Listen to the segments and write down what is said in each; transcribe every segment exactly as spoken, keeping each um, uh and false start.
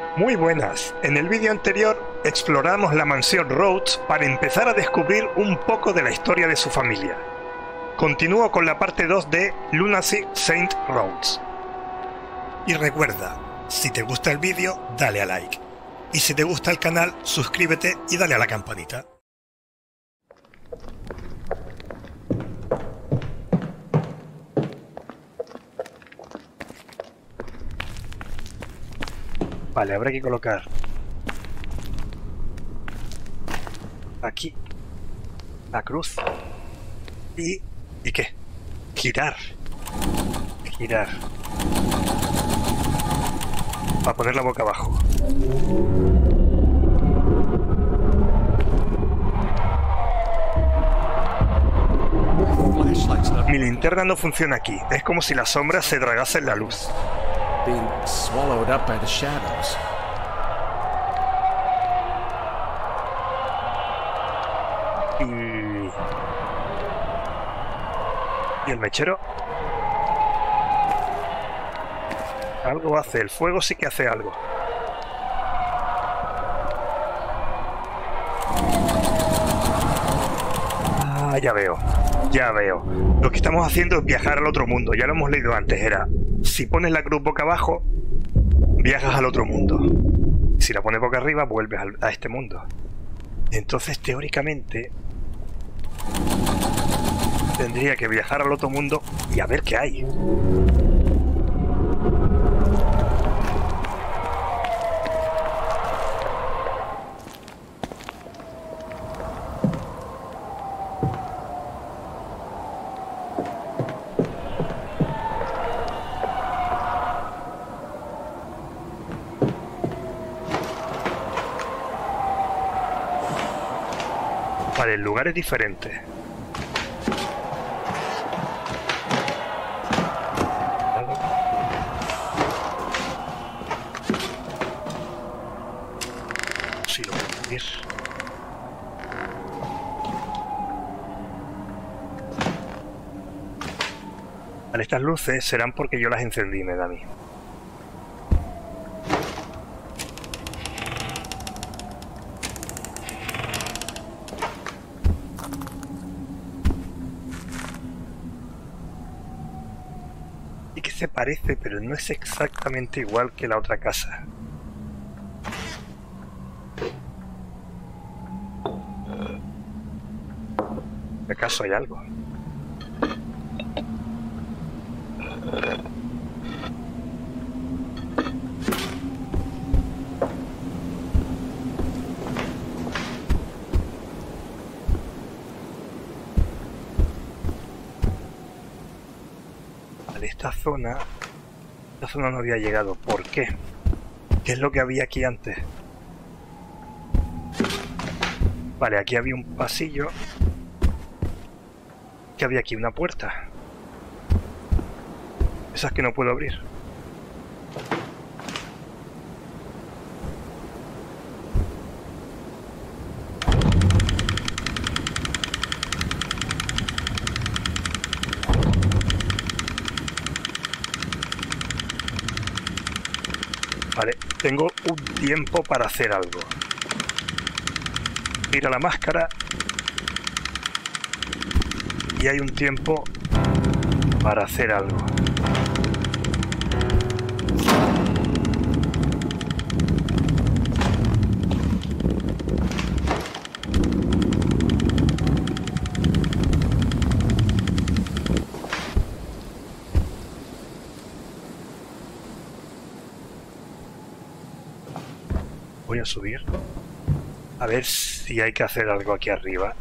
Muy buenas, en el vídeo anterior exploramos la mansión Rhodes para empezar a descubrir un poco de la historia de su familia. Continúo con la parte dos de Lunacy Saint Rhodes. Y recuerda, si te gusta el vídeo, dale a like. Y si te gusta el canal, suscríbete y dale a la campanita. Vale, habrá que colocar aquí la cruz y... ¿y qué? Girar. Girar. Para poner la boca abajo. Mi linterna no funciona aquí. Es como si las sombras se tragasen la luz. Being swallowed up by the shadows. Y... ¿Y el mechero? Algo hace, el fuego sí que hace algo. Ah, ya veo, ya veo. Lo que estamos haciendo es viajar al otro mundo, ya lo hemos leído antes, era... Si pones la cruz boca abajo, viajas al otro mundo. Si la pones boca arriba, vuelves al, a este mundo. Entonces, teóricamente, tendría que viajar al otro mundo y a ver qué hay. Vale, el lugar es diferente. Sí, lo voy a subir. Vale, estas luces serán porque yo las encendí, me da a mí. Se parece, pero no es exactamente igual que la otra casa. ¿Acaso hay algo? Esta zona, esta zona no había llegado. ¿Por qué? ¿Qué es lo que había aquí antes? Vale, aquí había un pasillo. ¿Qué había aquí? Una puerta. Esas que no puedo abrir. Vale, tengo un tiempo para hacer algo. Mira la máscara. Y hay un tiempo para hacer algo. Voy a subir a ver si hay que hacer algo aquí arriba.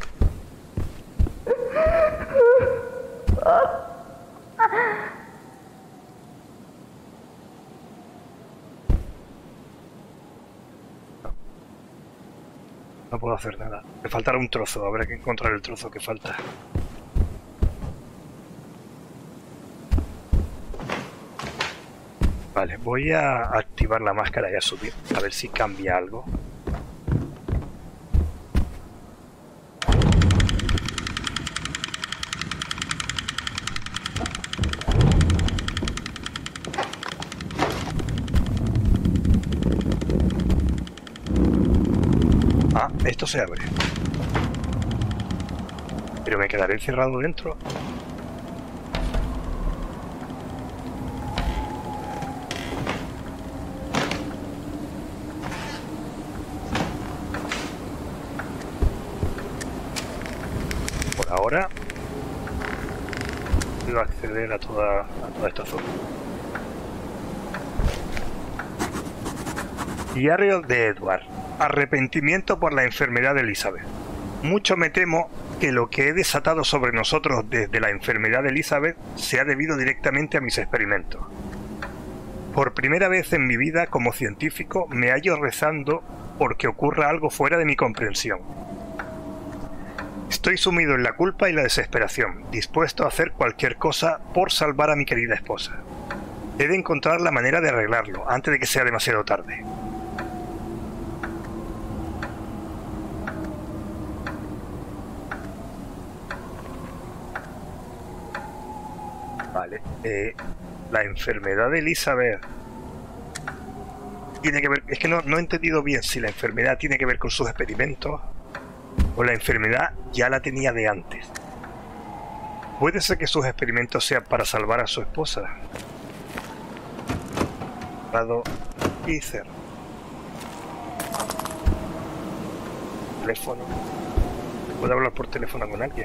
No, no puedo hacer nada. Me faltará un trozo, habrá que encontrar el trozo que falta. Vale, voy a activar la máscara y a subir, a ver si cambia algo. Esto se abre. Pero me quedaré encerrado dentro. Por ahora puedo acceder a toda, a toda esta zona. Diario de Edward. Arrepentimiento por la enfermedad de Elizabeth. Mucho me temo que lo que he desatado sobre nosotros desde la enfermedad de Elizabeth se ha debido directamente a mis experimentos. Por primera vez en mi vida como científico me hallo rezando porque ocurra algo fuera de mi comprensión. Estoy sumido en la culpa y la desesperación, dispuesto a hacer cualquier cosa por salvar a mi querida esposa. He de encontrar la manera de arreglarlo antes de que sea demasiado tarde. Vale, eh, la enfermedad de Elizabeth tiene que ver, es que no, no he entendido bien si la enfermedad tiene que ver con sus experimentos o la enfermedad ya la tenía de antes. Puede ser que sus experimentos sean para salvar a su esposa. Lado y cerro. Teléfono. ¿Puedo hablar por teléfono con alguien?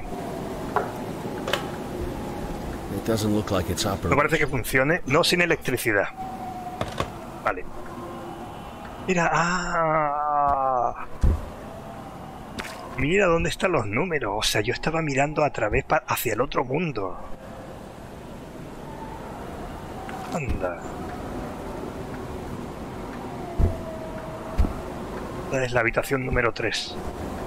No parece que funcione. No sin electricidad. Vale. Mira. ¡Ah! Mira dónde están los números. O sea, yo estaba mirando a través hacia el otro mundo. Anda. Esta es la habitación número tres.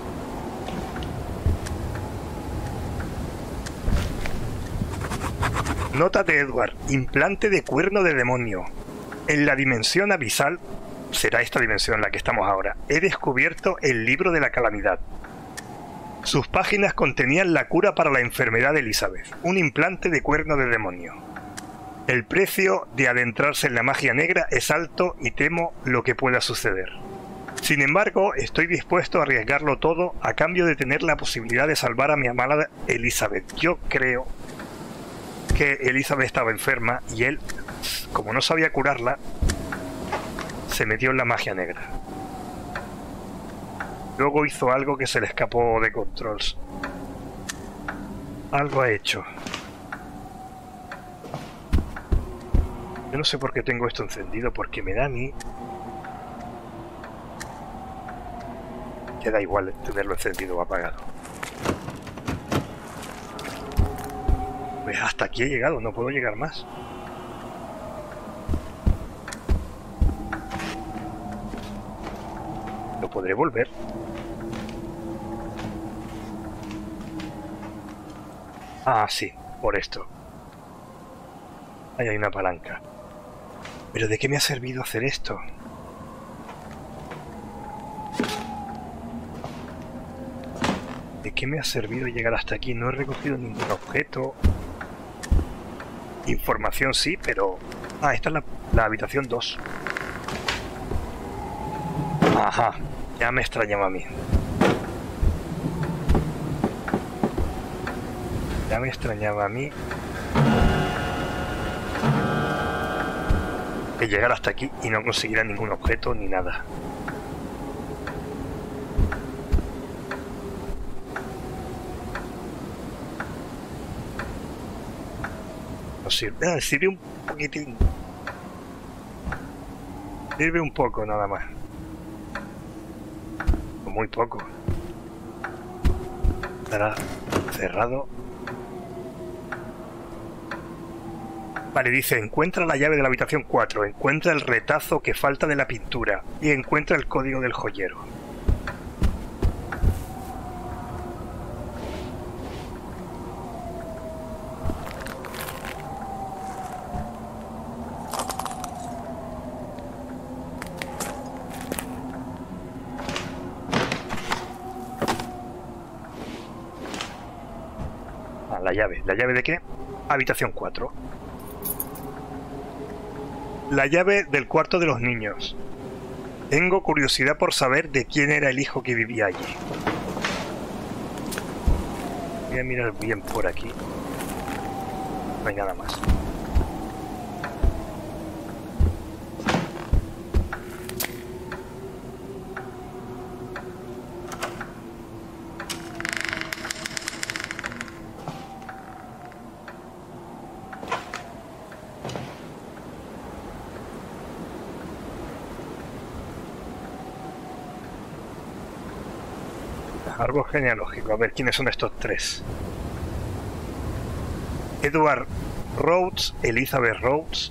Nota de Edward. Implante de cuerno de demonio. En la dimensión abisal, será esta dimensión en la que estamos ahora, he descubierto el libro de la calamidad. Sus páginas contenían la cura para la enfermedad de Elizabeth, un implante de cuerno de demonio. El precio de adentrarse en la magia negra es alto y temo lo que pueda suceder. Sin embargo, estoy dispuesto a arriesgarlo todo a cambio de tener la posibilidad de salvar a mi amada Elizabeth. Yo creo que Elizabeth estaba enferma y él, como no sabía curarla, se metió en la magia negra. Luego hizo algo que se le escapó de control. Algo ha hecho. Yo no sé por qué tengo esto encendido, porque me da a mí... que da igual tenerlo encendido o apagado. Pues hasta aquí he llegado, no puedo llegar más. ¿Lo podré volver? Ah, sí, por esto. Ahí hay una palanca. ¿Pero de qué me ha servido hacer esto? ¿De qué me ha servido llegar hasta aquí? No he recogido ningún objeto. Información sí, pero... Ah, esta es la, la habitación dos. Ajá, ya me extrañaba a mí. Ya me extrañaba a mí que llegar hasta aquí y no conseguir ningún objeto ni nada. No sirve, ah, sirve un poquitín. Sirve un poco nada más. Muy poco. Estará cerrado. Vale, dice, encuentra la llave de la habitación cuatro, encuentra el retazo que falta de la pintura y encuentra el código del joyero. Ah, la llave. ¿La llave de qué? Habitación cuatro. La llave del cuarto de los niños. Tengo curiosidad por saber de quién era el hijo que vivía allí. Voy a mirar bien por aquí. No hay nada más. Árbol genealógico. A ver, ¿quiénes son estos tres? Edward Rhodes, Elizabeth Rhodes.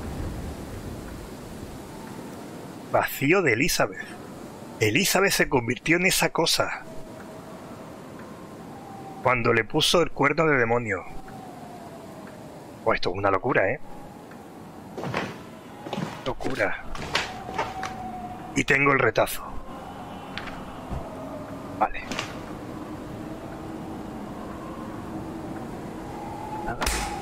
Vacío de Elizabeth. Elizabeth se convirtió en esa cosa cuando le puso el cuerno de demonio. Oh, esto es una locura, ¿eh? Locura. Y tengo el retazo. Vale. Nada.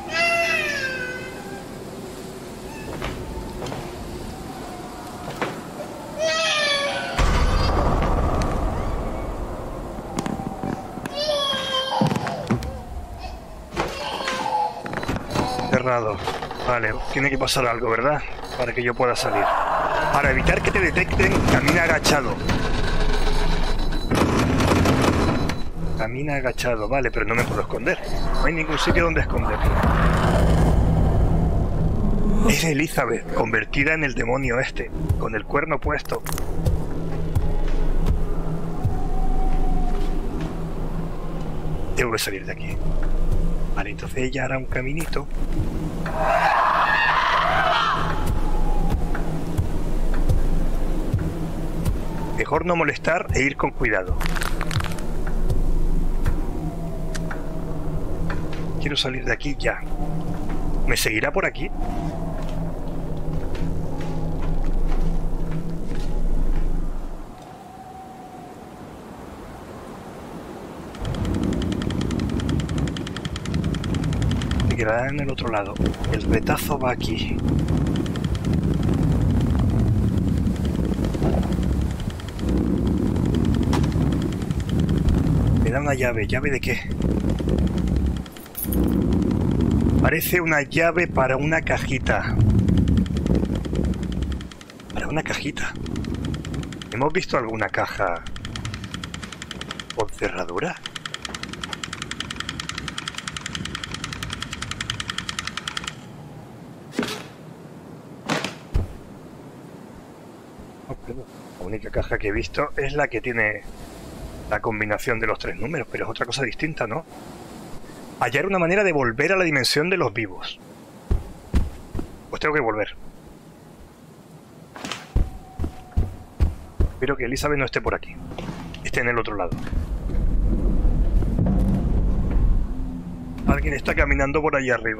Cerrado. Vale, tiene que pasar algo, ¿verdad? Para que yo pueda salir. Para evitar que te detecten, camina agachado. Camina agachado, vale, pero no me puedo esconder. No hay ningún sitio donde esconderme. Es Elizabeth, convertida en el demonio este, con el cuerno puesto. Tengo que salir de aquí. Vale, entonces ella hará un caminito. Mejor no molestar e ir con cuidado. Quiero salir de aquí ya. ¿Me seguirá por aquí? Me quedará en el otro lado. El retazo va aquí. Me da una llave. ¿Llave de qué? Parece una llave para una cajita. Para una cajita. ¿Hemos visto alguna caja con cerradura? No, perdón. La única caja que he visto es la que tiene la combinación de los tres números, pero es otra cosa distinta, ¿no? Hallar una manera de volver a la dimensión de los vivos. Pues tengo que volver. Espero que Elizabeth no esté por aquí. Esté en el otro lado. Alguien está caminando por allá arriba.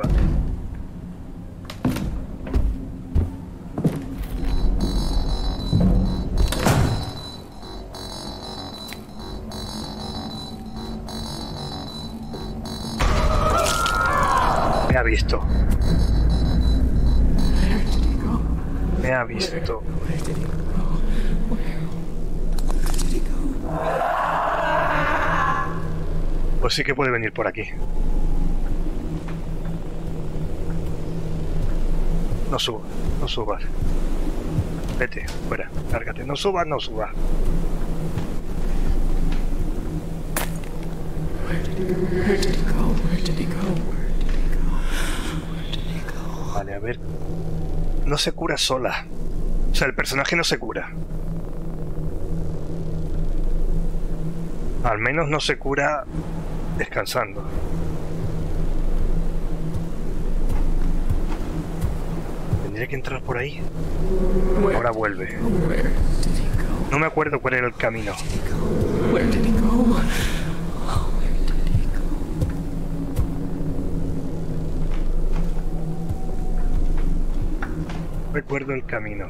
Me ha visto. Me ha visto. Pues sí que puede venir por aquí. No subas, no subas. Vete, fuera, lárgate. No subas, no subas. Vale, a ver. No se cura sola. O sea, el personaje no se cura. Al menos no se cura descansando. Tendría que entrar por ahí. Ahora vuelve. No me acuerdo cuál era el camino. Recuerdo el camino.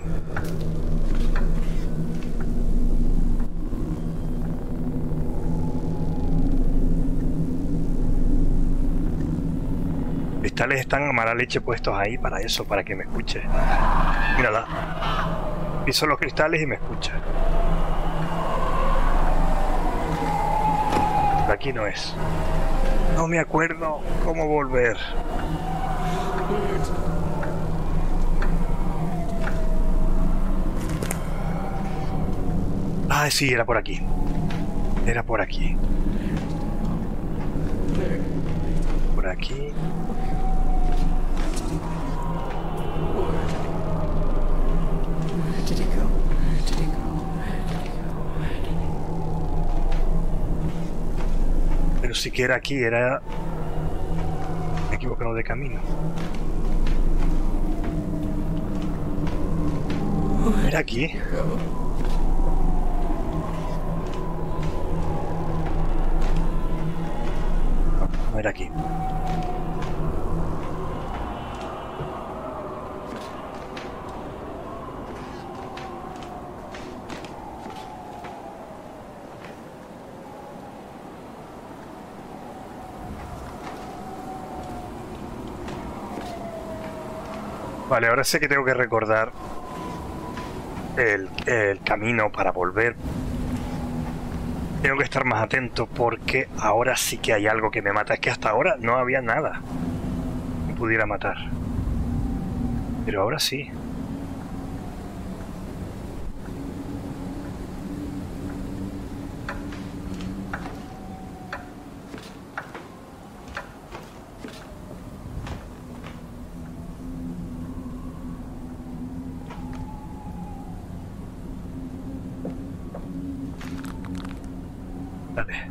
Cristales están a mala leche puestos ahí para eso, para que me escuche. Mírala. Piso los cristales y me escucha. Por aquí no es. No me acuerdo cómo volver. Ah, sí, era por aquí. Era por aquí. Por aquí. Pero sí que era aquí, era... Me he equivocado de camino. Era aquí. No era aquí. Vale, ahora sé que tengo que recordar el, el camino para volver. Tengo que estar más atento porque ahora sí que hay algo que me mata. Es que hasta ahora no había nada que pudiera matar. Pero ahora sí. Vale.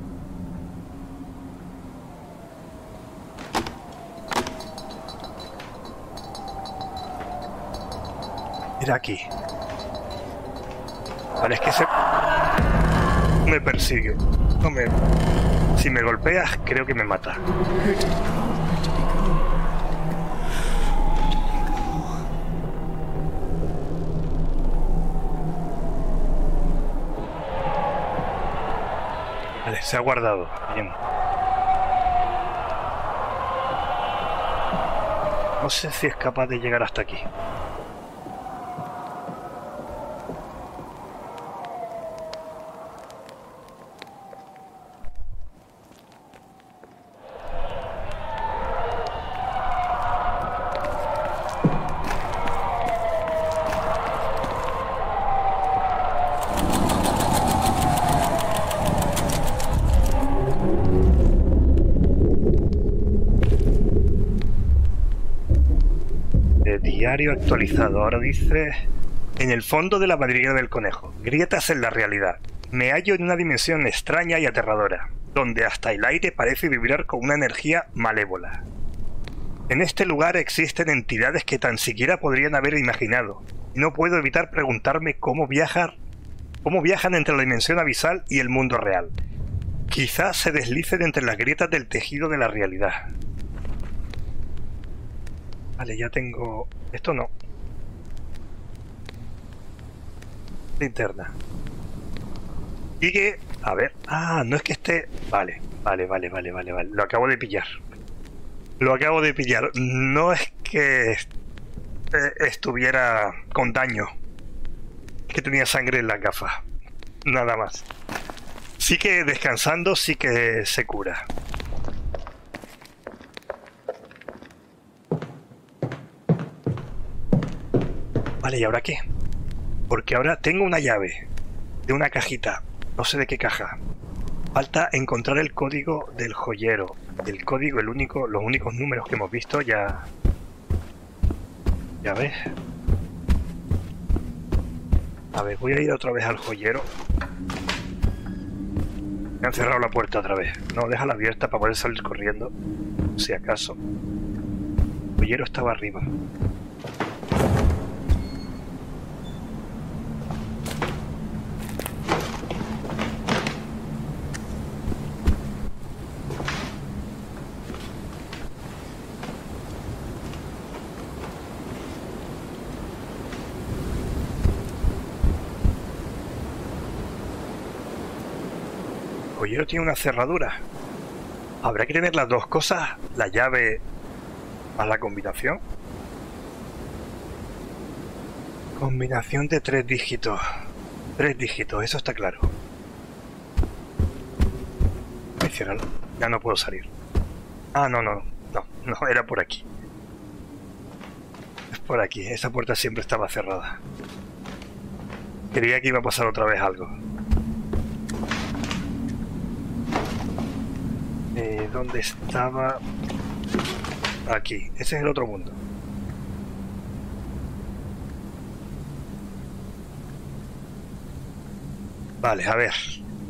Era aquí. Vale, es que se... me persigue. No me... Si me golpeas, creo que me mata. Vale, se ha guardado. Bien. No sé si es capaz de llegar hasta aquí. Diario actualizado. Ahora dice: en el fondo de la madriguera del conejo, grietas en la realidad. Me hallo en una dimensión extraña y aterradora, donde hasta el aire parece vibrar con una energía malévola. En este lugar existen entidades que tan siquiera podrían haber imaginado. Y no puedo evitar preguntarme cómo viajar, cómo viajan entre la dimensión abisal y el mundo real. Quizás se deslicen entre las grietas del tejido de la realidad. Vale, ya tengo... Esto no. Linterna. Sigue... A ver... Ah, no es que esté... Vale, vale, vale, vale, vale, vale. Lo acabo de pillar. Lo acabo de pillar. No es que... estuviera con daño. Es que tenía sangre en las gafas. Nada más. Sí que descansando, sí que se cura. Vale, ¿y ahora qué? Porque ahora tengo una llave de una cajita. No sé de qué caja. Falta encontrar el código del joyero. El código, el único, los únicos números que hemos visto ya... Ya ves. A ver, voy a ir otra vez al joyero. Me han cerrado la puerta otra vez. No, déjala abierta para poder salir corriendo. Si acaso. El joyero estaba arriba. El joyero tiene una cerradura. Habrá que tener las dos cosas, la llave más la combinación. Combinación de tres dígitos. Tres dígitos, eso está claro. Voy a cerrarlo. Ya no puedo salir. Ah, no, no, no, no, era por aquí. Es por aquí, esa puerta siempre estaba cerrada. Creía que iba a pasar otra vez algo. Eh, ¿Dónde estaba? Aquí, ese es el otro mundo. Vale, a ver.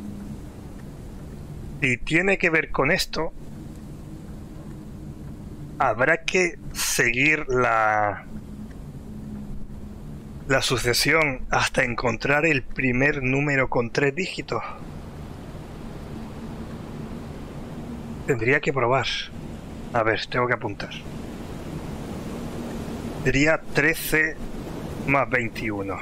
Si tiene que ver con esto, habrá que seguir la, la sucesión hasta encontrar el primer número con tres dígitos. Tendría que probar. A ver, tengo que apuntar. Sería trece más veintiuno.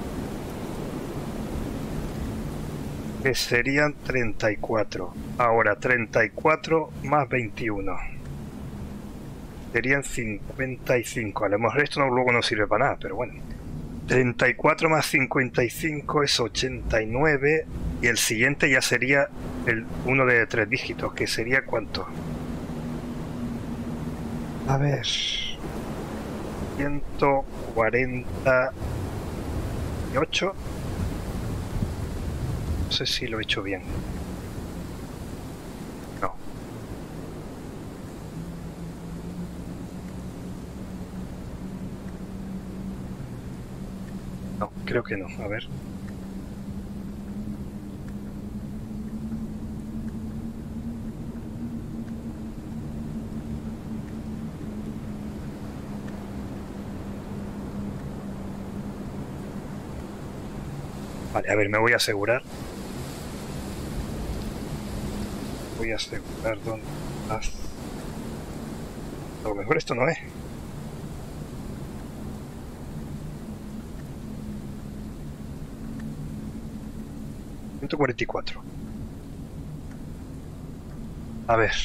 Que serían treinta y cuatro. Ahora treinta y cuatro más veintiuno. Serían cincuenta y cinco. A lo mejor esto no, luego no sirve para nada, pero bueno. treinta y cuatro más cincuenta y cinco es ochenta y nueve. Y el siguiente ya sería el uno de tres dígitos, que sería ¿cuánto? A ver. ciento cuarenta y ocho. No sé si lo he hecho bien. No. No, creo que no. A ver. Vale, a ver, me voy a asegurar. Voy a asegurar dónde estás. A lo mejor esto no es. ciento cuarenta y cuatro. A ver.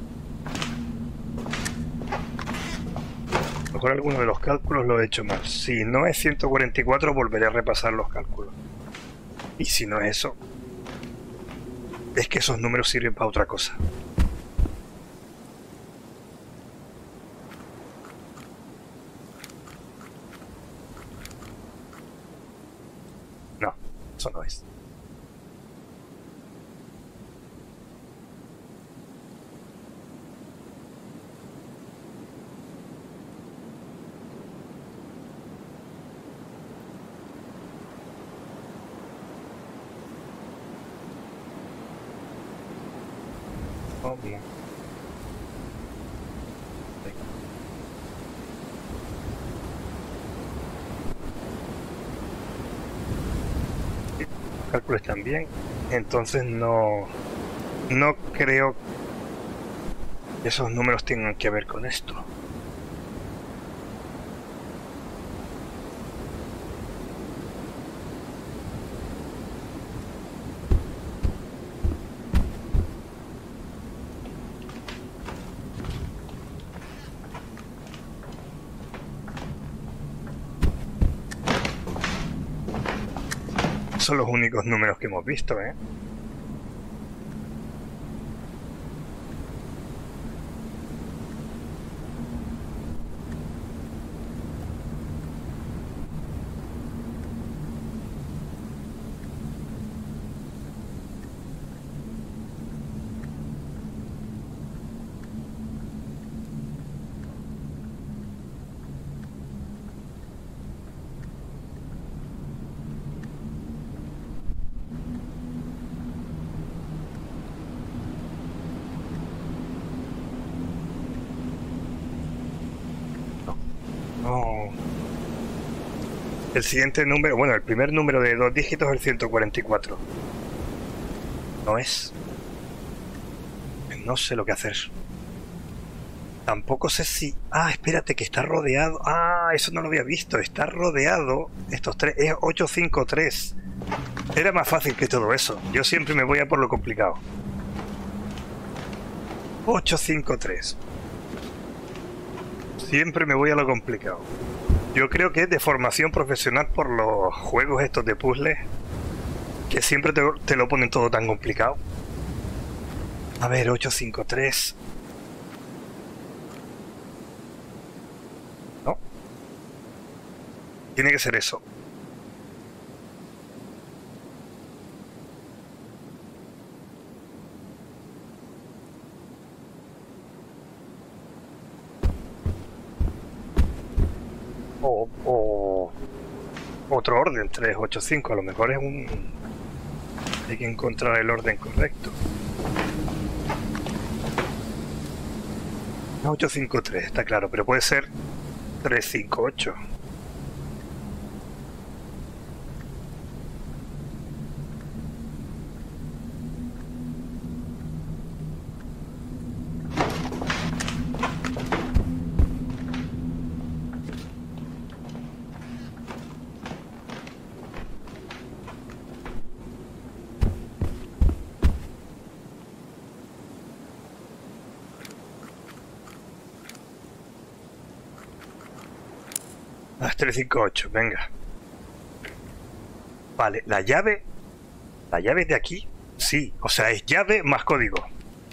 A lo mejor alguno de los cálculos lo he hecho mal. Si no es ciento cuarenta y cuatro, volveré a repasar los cálculos. Y si no es eso, es que esos números sirven para otra cosa. No, eso no es. Oh, bien. Los cálculos están bien, entonces no, no creo que esos números tengan que ver con esto. Son los únicos números que hemos visto, ¿eh? No. El siguiente número, bueno, el primer número de dos dígitos es el ciento cuarenta y cuatro. No es. No sé lo que hacer. Tampoco sé si... Ah, espérate, que está rodeado. Ah, eso no lo había visto. Está rodeado. Estos tres. Es ocho cinco tres. Era más fácil que todo eso. Yo siempre me voy a por lo complicado. ocho cinco tres. Siempre me voy a lo complicado. Yo creo que es de formación profesional por los juegos estos de puzzles, que siempre te, te lo ponen todo tan complicado. A ver, ocho cinco tres. No. Tiene que ser eso. O, o otro orden, tres ocho cinco. A lo mejor es un... Hay que encontrar el orden correcto. ocho cinco tres, está claro, pero puede ser tres cinco ocho. tres cinco ocho, venga. Vale, la llave... La llave de aquí, sí. O sea, es llave más código.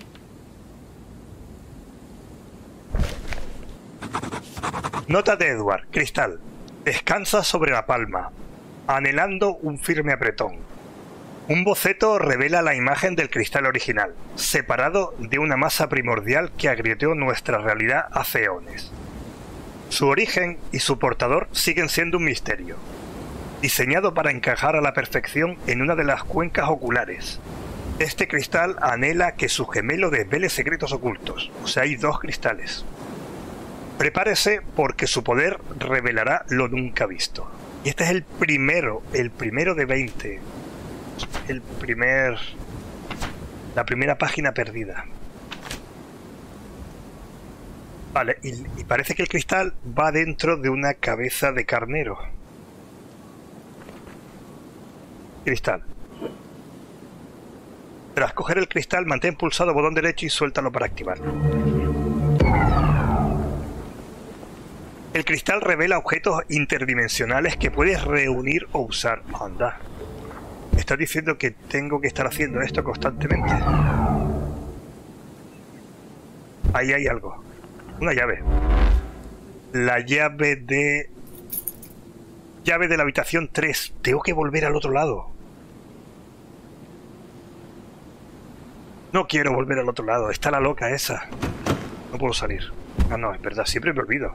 Nota de Edward, cristal. Descansa sobre la palma, anhelando un firme apretón. Un boceto revela la imagen del cristal original, separado de una masa primordial que agrieteó nuestra realidad hace eones. Su origen y su portador siguen siendo un misterio, diseñado para encajar a la perfección en una de las cuencas oculares. Este cristal anhela que su gemelo desvele secretos ocultos, o sea, hay dos cristales. Prepárese porque su poder revelará lo nunca visto. Y este es el primero, el primero de veinte. El primer... La primera página perdida. Vale, y, y parece que el cristal va dentro de una cabeza de carnero. Cristal. Tras coger el cristal, mantén pulsado botón derecho y suéltalo para activarlo. El cristal revela objetos interdimensionales que puedes reunir o usar. Anda. ¿Me estás diciendo que tengo que estar haciendo esto constantemente? Ahí hay algo. Una llave. La llave de... Llave de la habitación tres. Tengo que volver al otro lado. No quiero volver al otro lado. Está la loca esa. No puedo salir. Ah, no, es verdad. Siempre me olvido.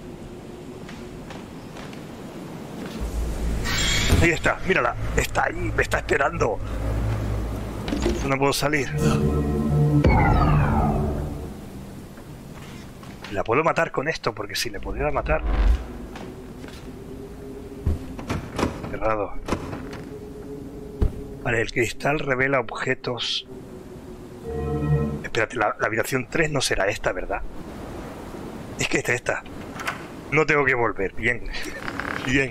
Ahí está. Mírala. Está ahí. Me está esperando. No puedo salir. La puedo matar con esto, porque si le pudiera matar... Cerrado. Vale, el cristal revela objetos... Espérate, la, la habitación tres no será esta, ¿verdad? Es que esta, esta. No tengo que volver. Bien. Bien.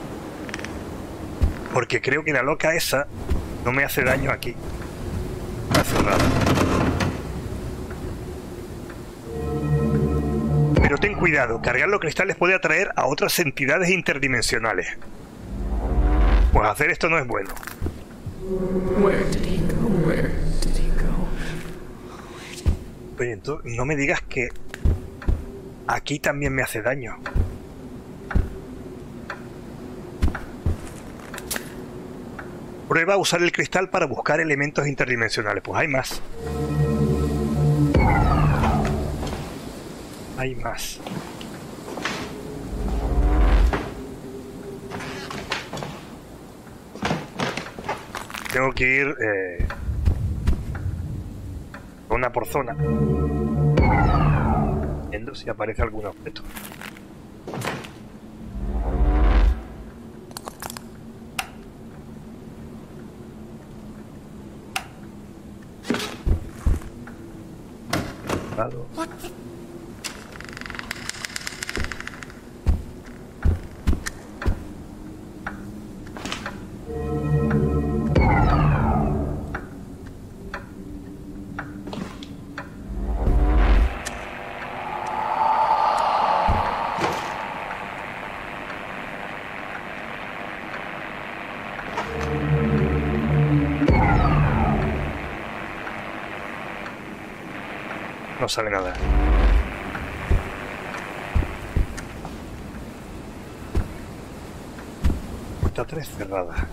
Porque creo que la loca esa no me hace daño aquí. Está cerrado. Pero ten cuidado, cargar los cristales puede atraer a otras entidades interdimensionales. Pues hacer esto no es bueno. Pero entonces, no me digas que aquí también me hace daño. Prueba a usar el cristal para buscar elementos interdimensionales. Pues hay más. Hay más. Tengo que ir eh, zona por zona, viendo si aparece algún objeto. What the... no sale nada. Puerta tres cerrada.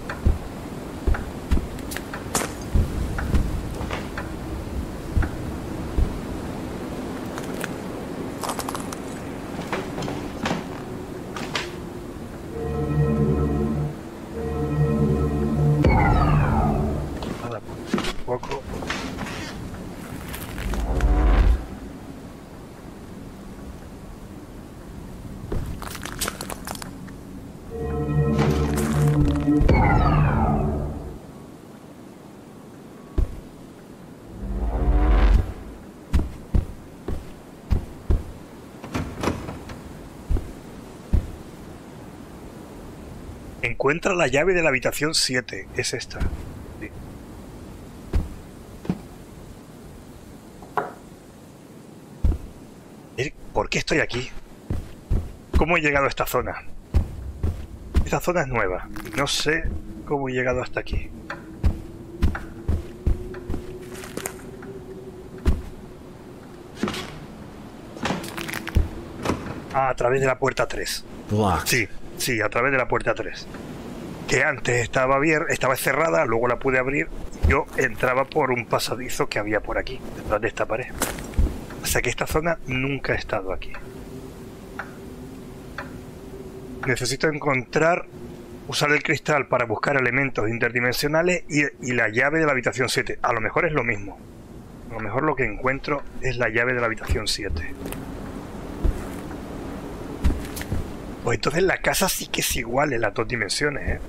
Nada, poco. Encuentra la llave de la habitación siete. Es esta. Sí. ¿Por qué estoy aquí? ¿Cómo he llegado a esta zona? Esta zona es nueva. No sé cómo he llegado hasta aquí. Ah, a través de la puerta tres. Blocked. Sí, sí, a través de la puerta tres. Que antes estaba abierta, estaba cerrada, luego la pude abrir. Yo entraba por un pasadizo que había por aquí, detrás de esta pared. O sea que esta zona nunca he estado aquí. Necesito encontrar, usar el cristal para buscar elementos interdimensionales y, y la llave de la habitación siete. A lo mejor es lo mismo. A lo mejor lo que encuentro es la llave de la habitación siete. Pues entonces la casa sí que es igual en las dos dimensiones, ¿eh?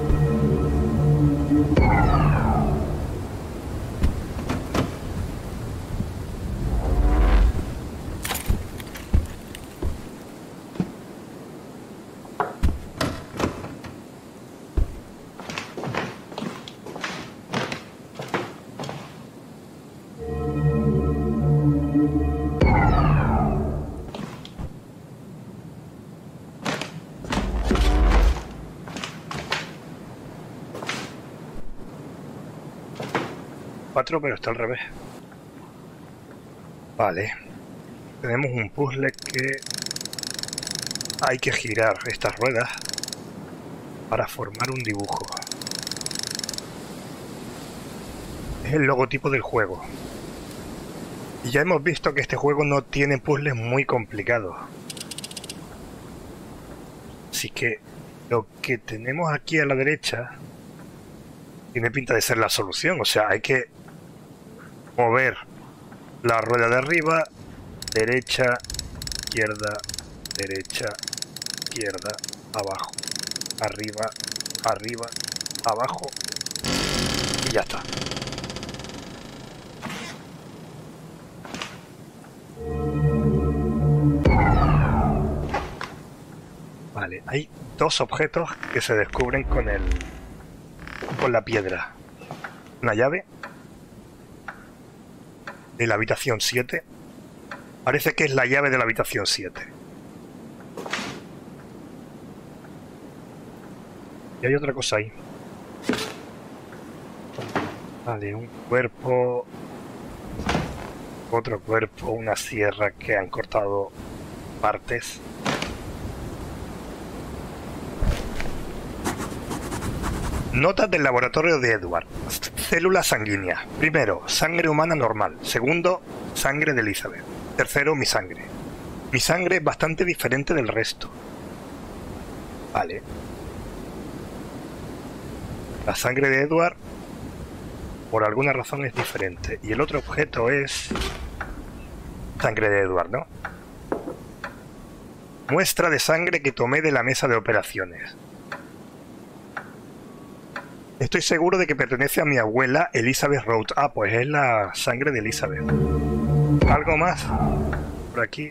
Pero está al revés. Vale. Tenemos un puzzle que hay que girar estas ruedas para formar un dibujo. Es el logotipo del juego. Y ya hemos visto que este juego no tiene puzzles muy complicados. Así que lo que tenemos aquí a la derecha tiene pinta de ser la solución. O sea, hay que mover la rueda de arriba, derecha, izquierda, derecha, izquierda, abajo, arriba, arriba, abajo y ya está. Vale, hay dos objetos que se descubren con el con la piedra. Una llave de la habitación siete. Parece que es la llave de la habitación siete. Y hay otra cosa ahí. Vale, un cuerpo. Otro cuerpo, una sierra que han cortado partes. Notas del laboratorio de Edward. Célula sanguínea. Primero, sangre humana normal. Segundo, sangre de Elizabeth. Tercero, mi sangre. Mi sangre es bastante diferente del resto. Vale. La sangre de Edward, por alguna razón, es diferente. Y el otro objeto es sangre de Edward, ¿no? Muestra de sangre que tomé de la mesa de operaciones. Estoy seguro de que pertenece a mi abuela Elizabeth Rhodes. Ah, pues es la sangre de Elizabeth. ¿Algo más? Por aquí.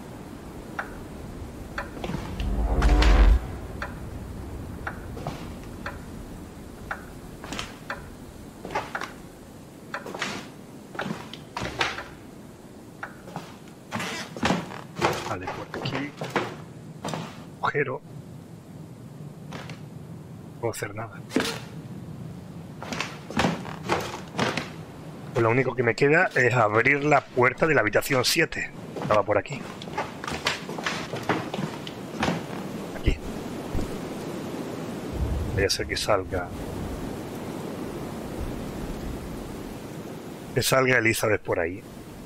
Vale, por aquí. Agujero. No puedo hacer nada. Pues lo único que me queda es abrir la puerta de la habitación siete. Estaba por aquí. Aquí. Voy a hacer que salga. Que salga Elizabeth por ahí.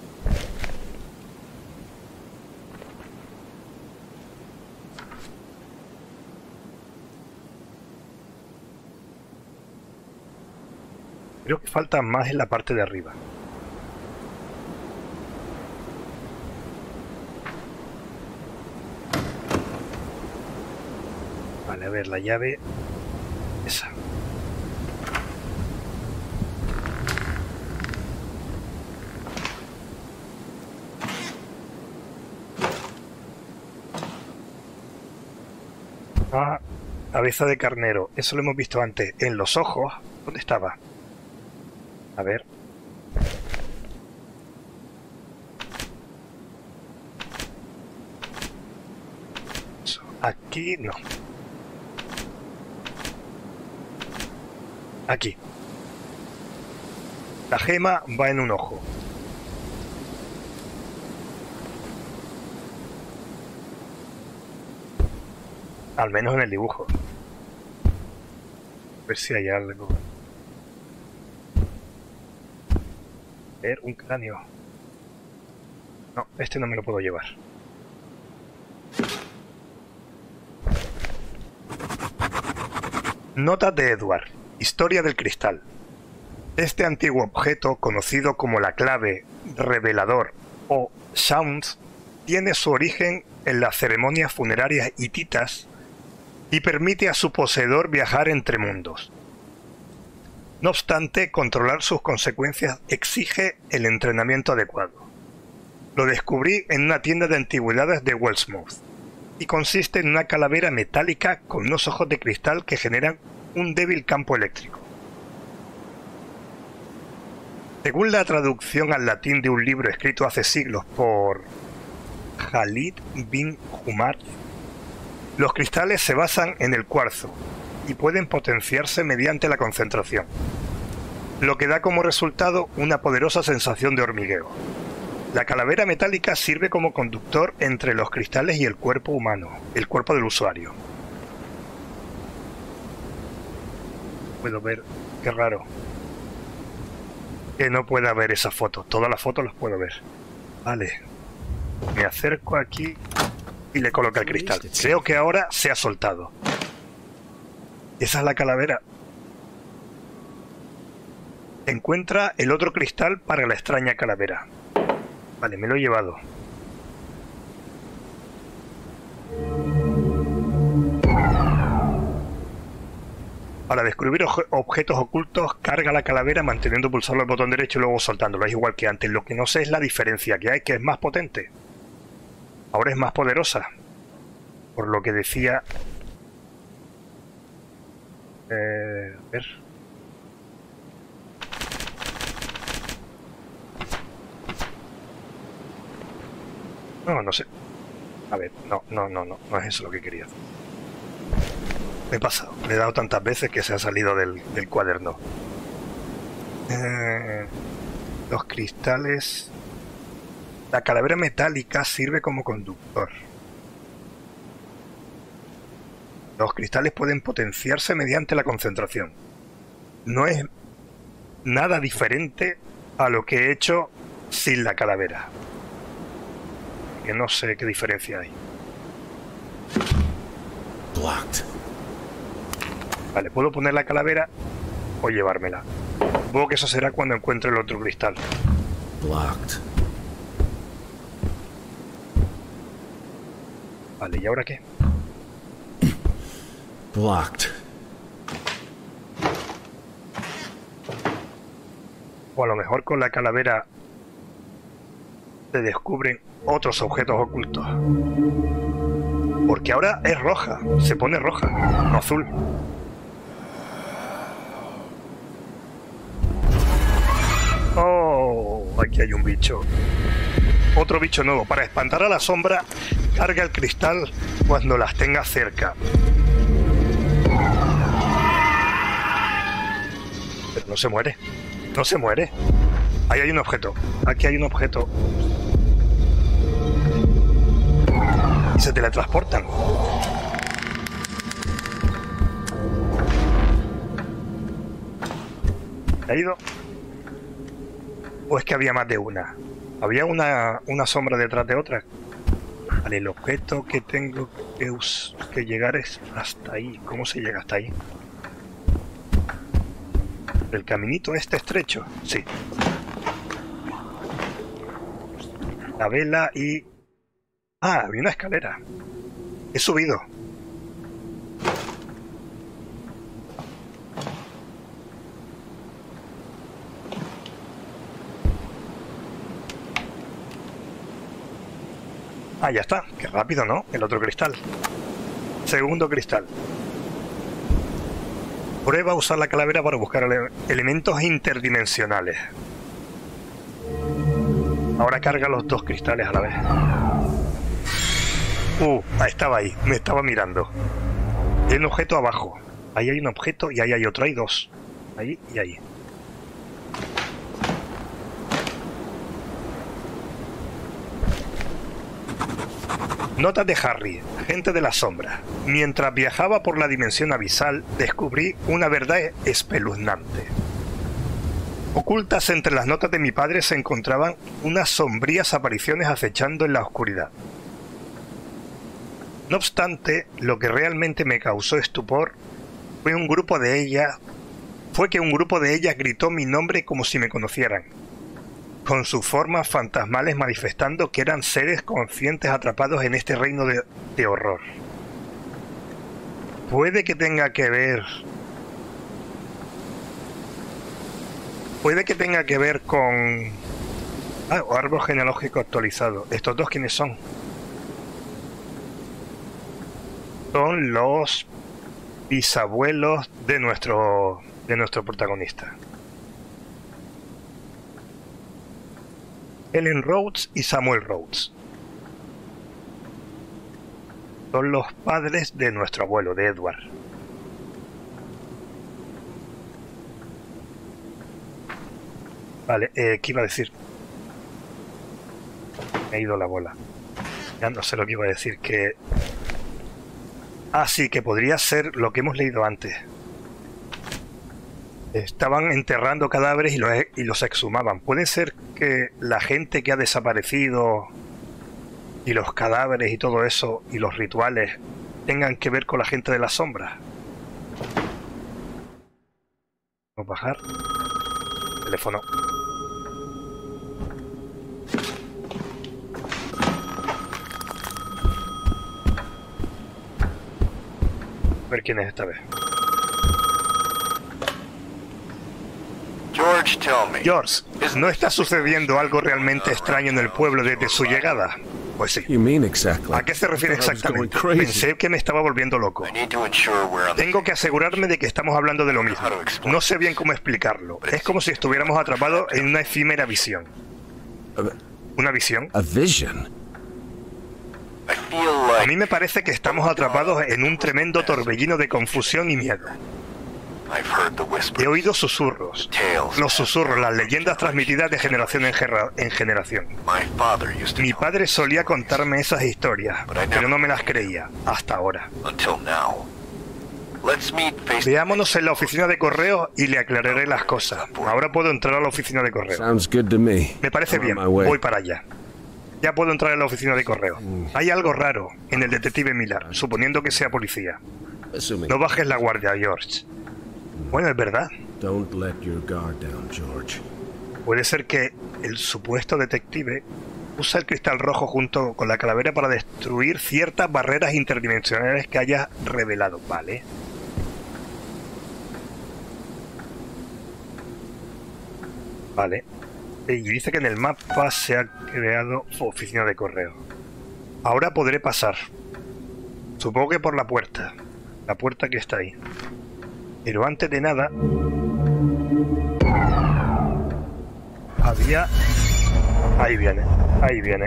Creo que falta más en la parte de arriba. Vale, a ver, la llave... Esa. Ah, cabeza de carnero. Eso lo hemos visto antes. En los ojos. ¿Dónde estaba? A ver. Aquí no. Aquí. La gema va en un ojo. Al menos en el dibujo. A ver si hay algo. A ver, un cráneo. No, este no me lo puedo llevar. Notas de Edward. Historia del cristal. Este antiguo objeto, conocido como la clave, revelador o Sounds, tiene su origen en las ceremonias funerarias hititas y permite a su poseedor viajar entre mundos. No obstante, controlar sus consecuencias exige el entrenamiento adecuado. Lo descubrí en una tienda de antigüedades de Wellsmouth y consiste en una calavera metálica con unos ojos de cristal que generan un débil campo eléctrico. Según la traducción al latín de un libro escrito hace siglos por Khalid bin Umar, los cristales se basan en el cuarzo y pueden potenciarse mediante la concentración, lo que da como resultado una poderosa sensación de hormigueo. La calavera metálica sirve como conductor entre los cristales y el cuerpo humano, el cuerpo del usuario. Puedo ver, qué raro. Que no pueda ver esa foto. Todas las fotos las puedo ver. Vale. Me acerco aquí y le coloco el cristal. Creo que ahora se ha soltado. Esa es la calavera. Encuentra el otro cristal para la extraña calavera. Vale, me lo he llevado. Para descubrir objetos ocultos, carga la calavera manteniendo pulsado el botón derecho y luego soltándolo. Es igual que antes. Lo que no sé es la diferencia que hay, que es más potente. Ahora es más poderosa. Por lo que decía... Eh, a ver... No, no sé. A ver, no, no, no, no. No es eso lo que quería hacer. Me he pasado. Le he dado tantas veces que se ha salido del, del cuaderno. Eh, los cristales... La calavera metálica sirve como conductor. Los cristales pueden potenciarse mediante la concentración. No es nada diferente a lo que he hecho sin la calavera. Que no sé qué diferencia hay. Blocked. Vale, puedo poner la calavera o llevármela. Supongo que eso será cuando encuentre el otro cristal. Blocked. Vale, ¿y ahora qué? Blocked. O a lo mejor con la calavera se descubren otros objetos ocultos. Porque ahora es roja, se pone roja, no azul. Oh, aquí hay un bicho. Otro bicho nuevo. Para espantar a la sombra, carga el cristal cuando las tenga cerca. Pero no se muere. No se muere. Ahí hay un objeto. Aquí hay un objeto. Y se teletransportan. ¿Ha ido? ¿O es que había más de una? Había una, una sombra detrás de otra. Vale, el objeto que tengo que, us que llegar es hasta ahí. ¿Cómo se llega hasta ahí? ¿El caminito este estrecho? Sí. La vela y... Ah, había una escalera. He subido. Ah, ya está. Qué rápido, ¿no? El otro cristal. Segundo cristal. Prueba a usar la calavera para buscar ele elementos interdimensionales. Ahora carga los dos cristales a la vez. Uh, estaba ahí. Me estaba mirando. Hay un objeto abajo. Ahí hay un objeto y ahí hay otro. Hay dos. Ahí y ahí. Notas de Harry, agente de la sombra. Mientras viajaba por la dimensión abisal, descubrí una verdad espeluznante. Ocultas entre las notas de mi padre se encontraban unas sombrías apariciones acechando en la oscuridad. No obstante, lo que realmente me causó estupor fue un grupo de ellas, fue que un grupo de ellas gritó mi nombre como si me conocieran, con sus formas fantasmales manifestando que eran seres conscientes atrapados en este reino de, de horror. Puede que tenga que ver... Puede que tenga que ver con... Ah, árbol genealógico actualizado. ¿Estos dos quiénes son? Son los bisabuelos de nuestro, de nuestro protagonista. Ellen Rhodes y Samuel Rhodes. Son los padres de nuestro abuelo, de Edward. Vale, eh, ¿qué iba a decir? Me ha ido la bola. Ya no sé lo que iba a decir, que... Ah, sí, que podría ser lo que hemos leído antes. Estaban enterrando cadáveres y los, y los exhumaban. ¿Puede ser que la gente que ha desaparecido y los cadáveres y todo eso y los rituales tengan que ver con la gente de las sombras? Vamos a bajar. Teléfono. A ver quién es esta vez. George, tell me. George, ¿no está sucediendo algo realmente extraño en el pueblo desde su llegada? Pues sí. You mean exactly? ¿A qué se refiere I thought I was going exactamente? crazy. Pensé que me estaba volviendo loco. I need to ensure we're on the Tengo que asegurarme de que estamos hablando de lo mismo. No sé bien cómo explicarlo. Es como si estuviéramos atrapados en una efímera visión. ¿Una visión? A vision? I feel A like mí me parece que estamos atrapados en un tremendo torbellino de confusión y miedo. I've heard the He whispers. oído susurros. Los susurros, las leyendas transmitidas de generación en, gerra- en generación. My father used to Mi tell padre solía contarme esas historias, pero no me las creía, hasta ahora. me until now. Let's meet face Veámonos en la oficina de correos y le aclararé las cosas. Ahora puedo entrar a la oficina de correos. Sounds good to me. Me parece I'm on bien, my way. voy para allá. Ya puedo entrar en la oficina de correos. Hay algo raro en el detective Miller, suponiendo que sea policía. Assuming. No bajes la guardia, George. Bueno, es verdad. Don't let your guard down, George. Puede ser que el supuesto detective usa el cristal rojo junto con la calavera para destruir ciertas barreras interdimensionales que haya revelado. Vale. Vale. Y dice que en el mapa se ha creado oficina de correo. Ahora podré pasar. Supongo que por la puerta. La puerta que está ahí. Pero antes de nada... Había... Ahí viene. Ahí viene.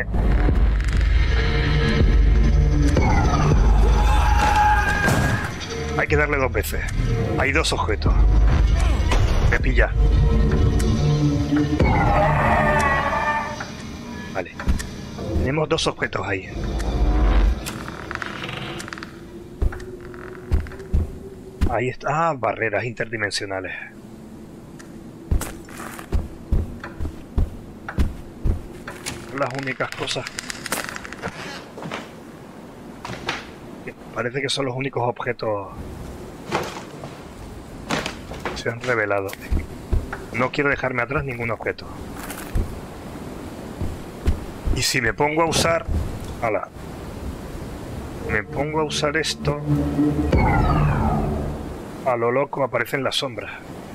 Hay que darle dos veces. Hay dos objetos. Me pilla. Vale. Tenemos dos objetos ahí. Ahí está. Ah, barreras interdimensionales. Son las únicas cosas. Parece que son los únicos objetos que se han revelado. No quiero dejarme atrás ningún objeto. Y si me pongo a usar... ¡Hala! Me pongo a usar esto... A lo loco aparecen las sombras.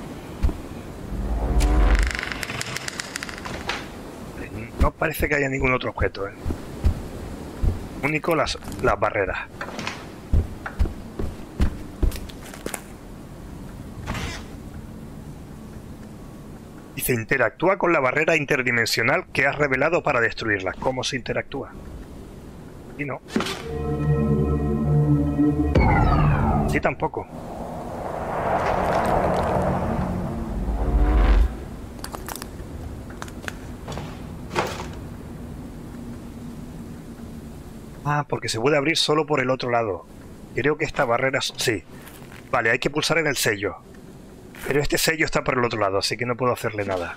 No parece que haya ningún otro objeto, ¿eh? Único las, las barreras. Dice, interactúa con la barrera interdimensional que has revelado para destruirla. ¿Cómo se interactúa? Y no. Sí, tampoco. Ah, porque se puede abrir solo por el otro lado. Creo que esta barrera... Sí. Vale, hay que pulsar en el sello. Pero este sello está por el otro lado, así que no puedo hacerle nada.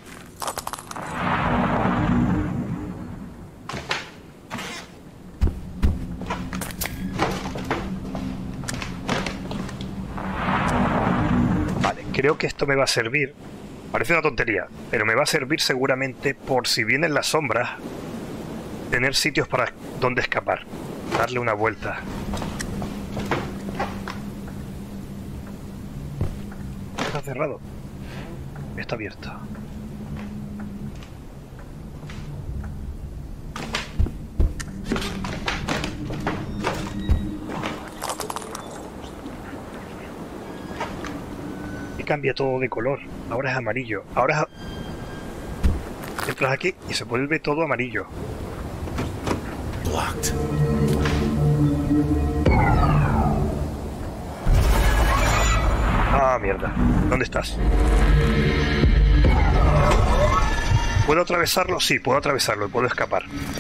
Vale, creo que esto me va a servir. Parece una tontería, pero me va a servir seguramente por si vienen las sombras, tener sitios para donde escapar. Darle una vuelta. Está cerrado. Está abierto. Y cambia todo de color. Ahora es amarillo. Ahora es... Entras aquí y se vuelve todo amarillo. Blocked. Ah, mierda. ¿Dónde estás? ¿Puedo atravesarlo? Sí, puedo atravesarlo y puedo escapar.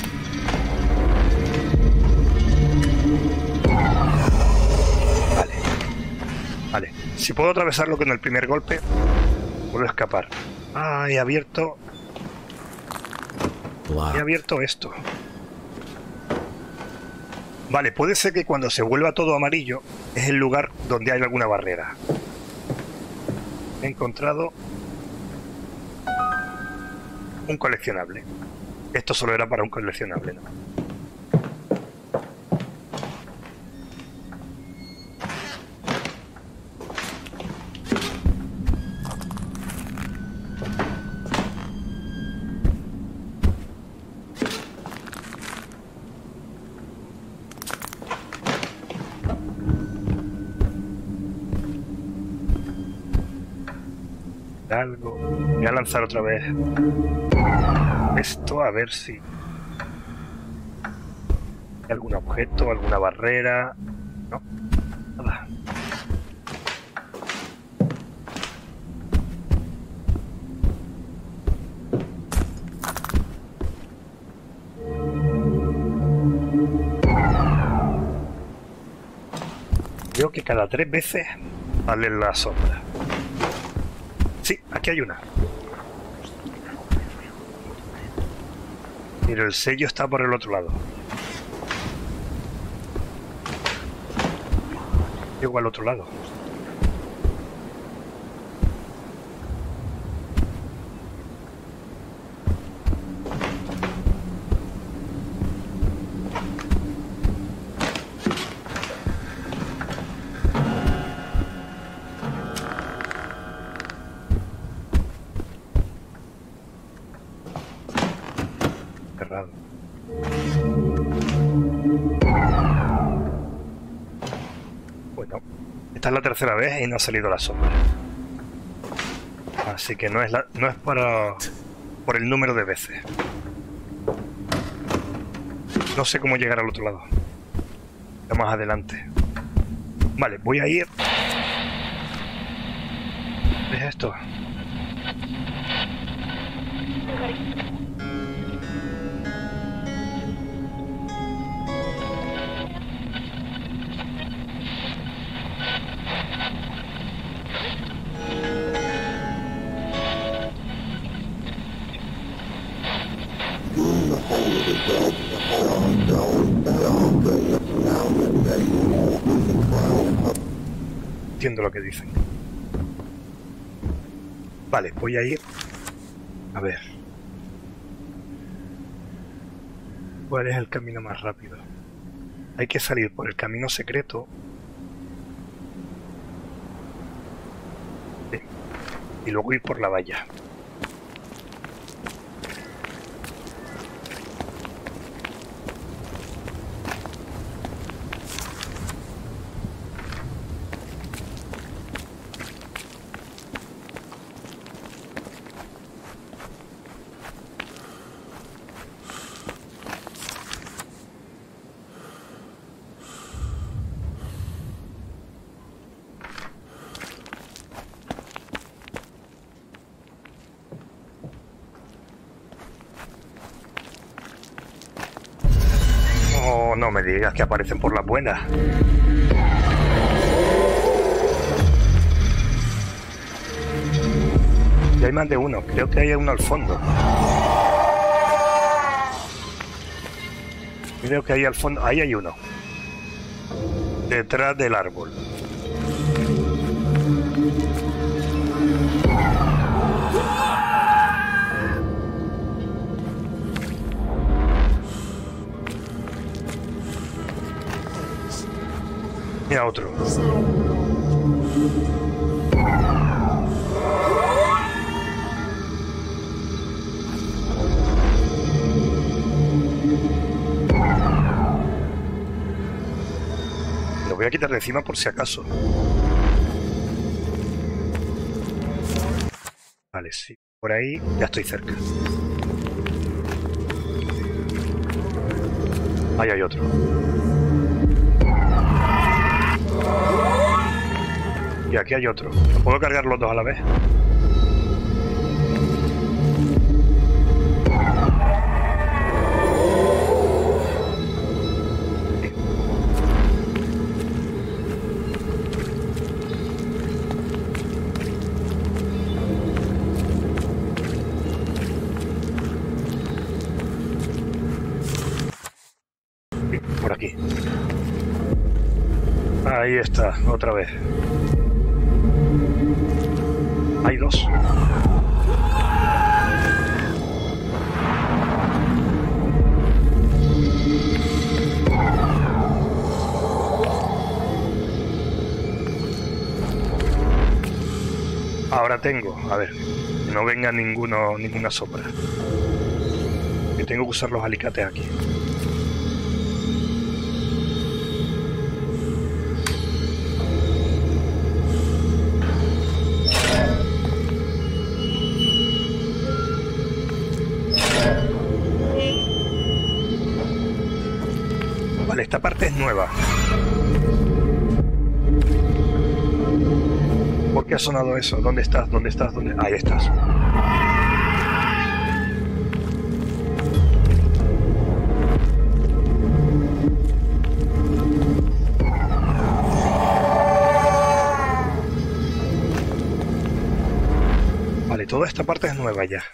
Vale. Vale. Si puedo atravesarlo con el primer golpe, puedo escapar. Ah, he abierto... He abierto esto. Vale, puede ser que cuando se vuelva todo amarillo es el lugar donde hay alguna barrera. He encontrado un coleccionable. Esto solo era para un coleccionable, ¿no? Algo. Voy a lanzar otra vez esto a ver si hay algún objeto, alguna barrera. No, nada. Veo que cada tres veces salen las sombras. Sí, aquí hay una. Pero el sello está por el otro lado. Llego al otro lado. Cerrado. Bueno, esta es la tercera vez y no ha salido la sombra. Así que no es la, no es para por el número de veces. No sé cómo llegar al otro lado. Ya más adelante. Vale, voy a ir. ¿Qué es esto? Entiendo lo que dicen. Vale, voy a ir a ver cuál es el camino más rápido. Hay que salir por el camino secreto. Sí. Y luego ir por la valla. No me digas que aparecen por las buenas. Y hay más de uno. Creo que hay uno al fondo. Creo que hay al fondo. Ahí hay uno. Detrás del árbol. Mira otro. Lo voy a quitar de encima por si acaso. Vale, sí. Por ahí ya estoy cerca. Ahí hay otro. Y aquí hay otro. ¿Puedo cargar los dos a la vez? Sí. Por aquí. Ahí está, otra vez. Hay dos. Ahora tengo, a ver, no venga ninguno, ninguna sombra. Que tengo que usar los alicates aquí. Esta parte es nueva. ¿Por qué ha sonado eso? ¿Dónde estás? ¿Dónde estás? ¿Dónde? Ahí estás. Vale, toda esta parte es nueva ya.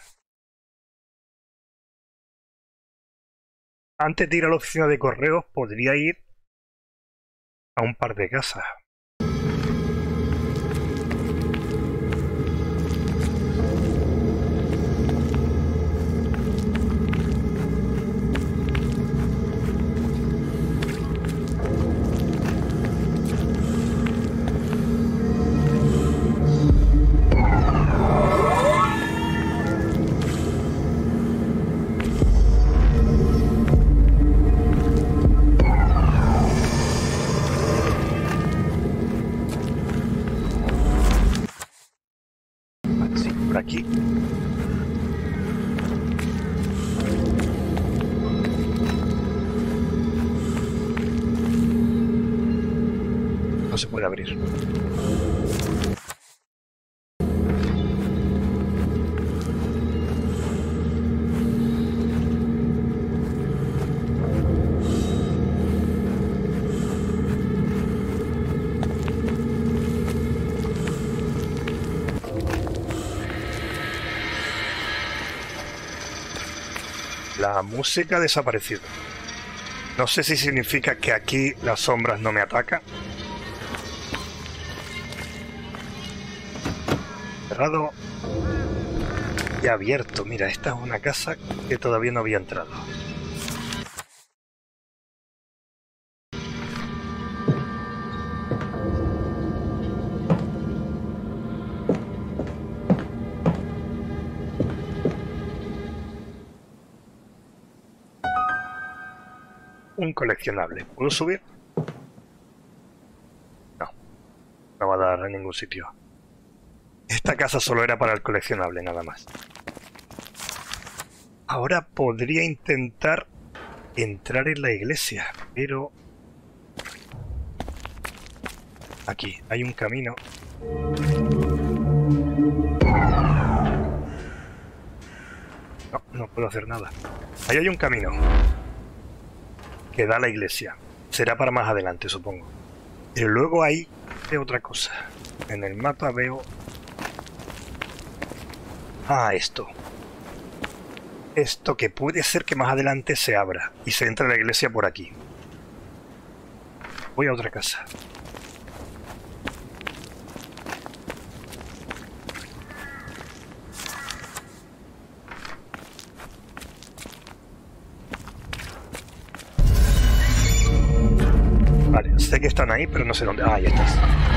Antes de ir a la oficina de correos, podría ir a un par de casas. Aquí. No se puede abrir. La música ha desaparecido. No sé si significa que aquí las sombras no me atacan. Cerrado y abierto. Mira, esta es una casa que todavía no había entrado. Un coleccionable. ¿Puedo subir? No. No va a dar en ningún sitio. Esta casa solo era para el coleccionable, nada más. Ahora podría intentar entrar en la iglesia, pero... Aquí hay un camino. No, no puedo hacer nada. Ahí hay un camino que da a la iglesia. Será para más adelante, supongo. Y luego hay otra cosa. En el mapa veo... Ah, esto. Esto que puede ser que más adelante se abra y se entre a la iglesia por aquí. Voy a otra casa. Vale, sé que están ahí, pero no sé dónde. Ah, ahí estás.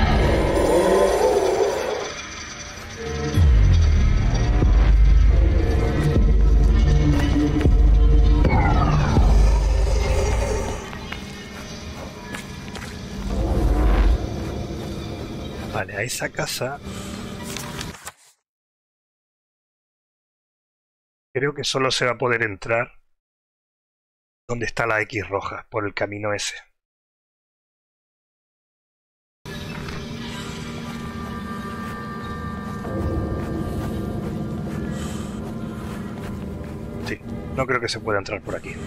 Vale, a esa casa creo que solo se va a poder entrar donde está la X roja, por el camino ese. Sí, no creo que se pueda entrar por aquí.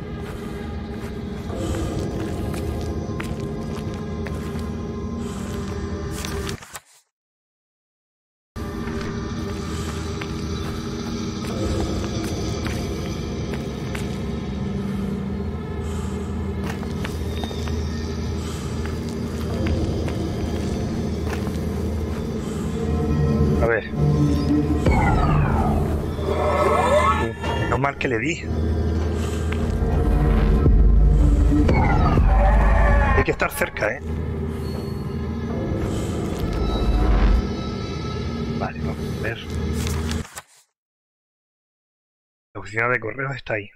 A ver. No mal que le di. Hay que estar cerca, ¿eh? Vale, vamos a ver. La oficina de correos está ahí.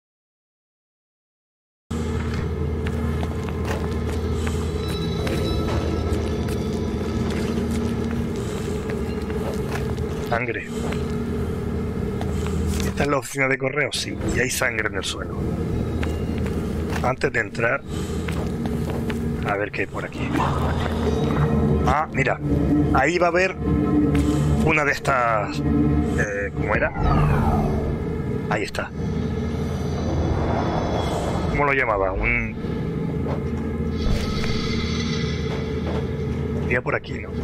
Sangre. ¿Esta es la oficina de correos? Sí, y hay sangre en el suelo. Antes de entrar, a ver qué hay por aquí. Ah, mira, ahí va a haber una de estas... Eh, ¿Cómo era? Ahí está. ¿Cómo lo llamaba? Un... Iría por aquí, ¿no?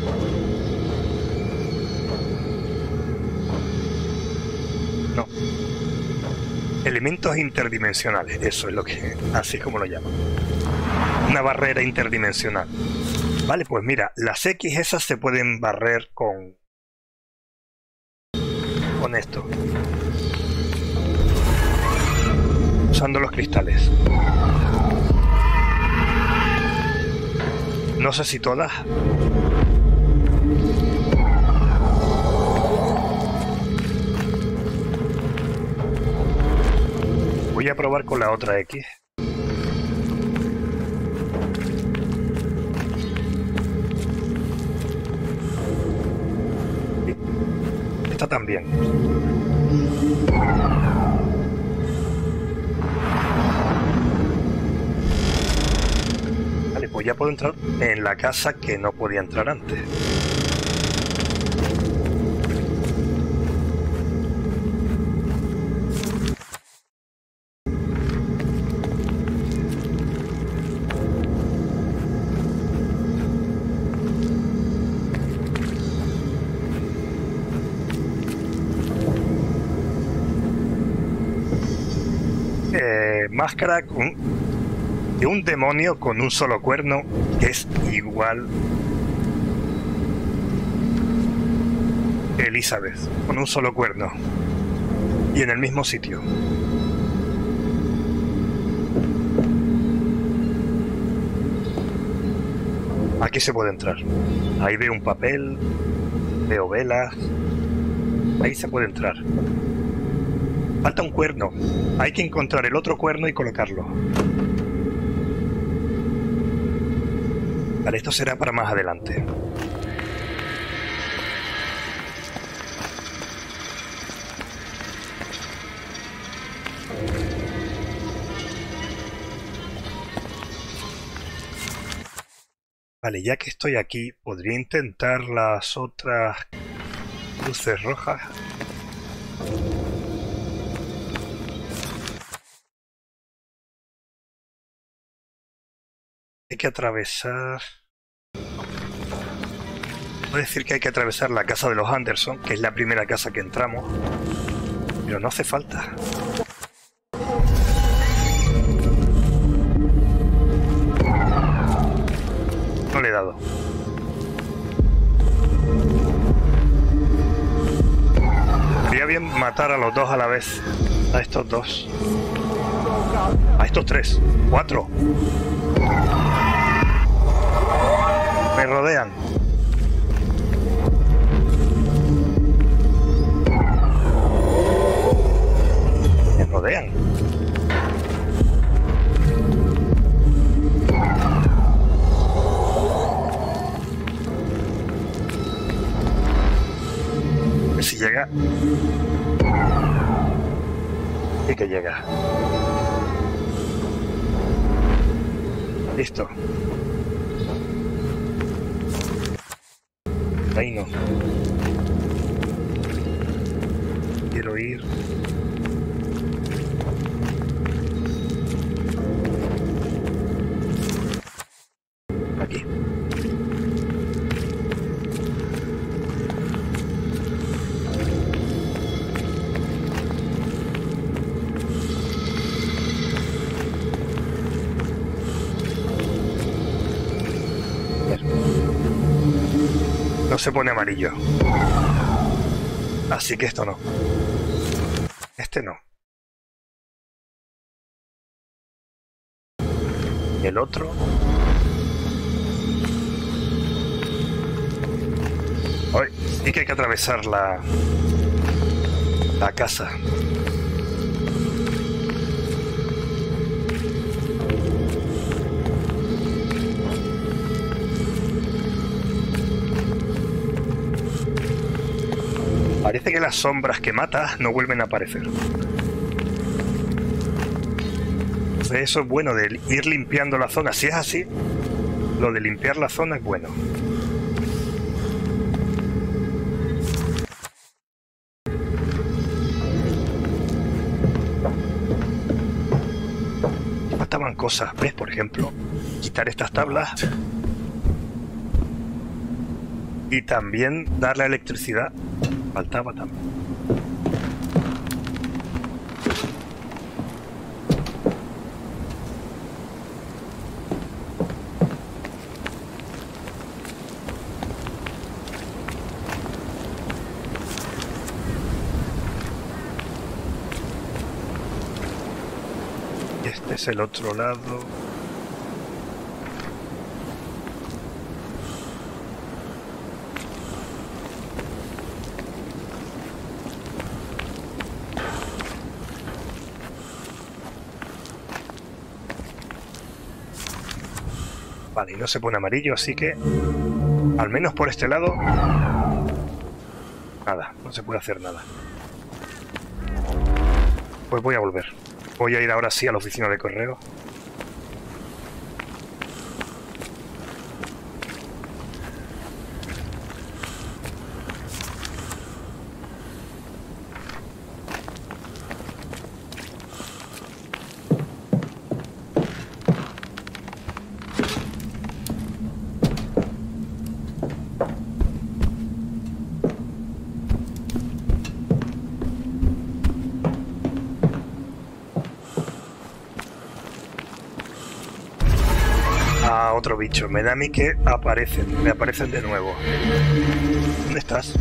No. Elementos interdimensionales, eso es lo que... Así es como lo llaman. Una barrera interdimensional. Vale, pues mira, las X esas se pueden barrer con... Con esto. Usando los cristales. No sé si todas... Voy a probar con la otra X. Sí. Esta también. Vale, pues ya puedo entrar en la casa que no podía entrar antes. máscara con, de un demonio con un solo cuerno que es igual que Elizabeth, con un solo cuerno y en el mismo sitio. Aquí se puede entrar. Ahí veo un papel, veo velas. Ahí se puede entrar. Falta un cuerno. Hay que encontrar el otro cuerno y colocarlo. Vale, esto será para más adelante. Vale, ya que estoy aquí, podría intentar las otras luces rojas. Hay que atravesar... Puedo decir que hay que atravesar la casa de los Anderson, que es la primera casa que entramos, pero no hace falta. No le he dado. Sería bien matar a los dos a la vez. A estos dos. A estos tres. Cuatro. Me rodean. Me rodean. Si llega. Y que llega. Listo. Ahí no. Quiero ir. Aquí. No se pone amarillo. Así que esto no. Este no. Y el otro. Hoy sí que hay que atravesar la, la casa. Parece que las sombras que matas no vuelven a aparecer. Eso es bueno de ir limpiando la zona. Si es así, lo de limpiar la zona es bueno. Faltaban cosas, ¿ves? Por ejemplo, quitar estas tablas. Y también darle electricidad. Faltaba también. Este es el otro lado. Vale, y no se pone amarillo, así que al menos por este lado nada, no se puede hacer nada. Pues voy a volver. Voy a ir ahora sí a la oficina de correo. otro bicho. Me da a mí que aparecen, me aparecen de nuevo. ¿Dónde estás?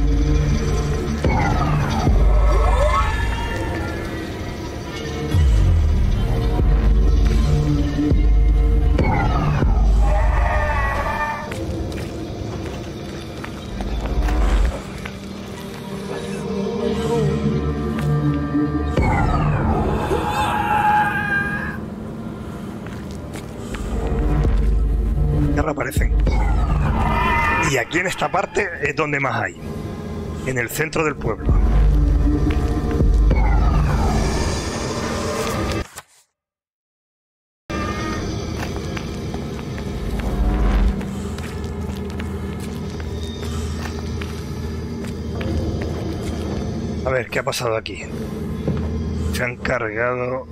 Aparecen. Y aquí en esta parte es donde más hay, en el centro del pueblo. A ver, ¿qué ha pasado aquí? Se han cargado...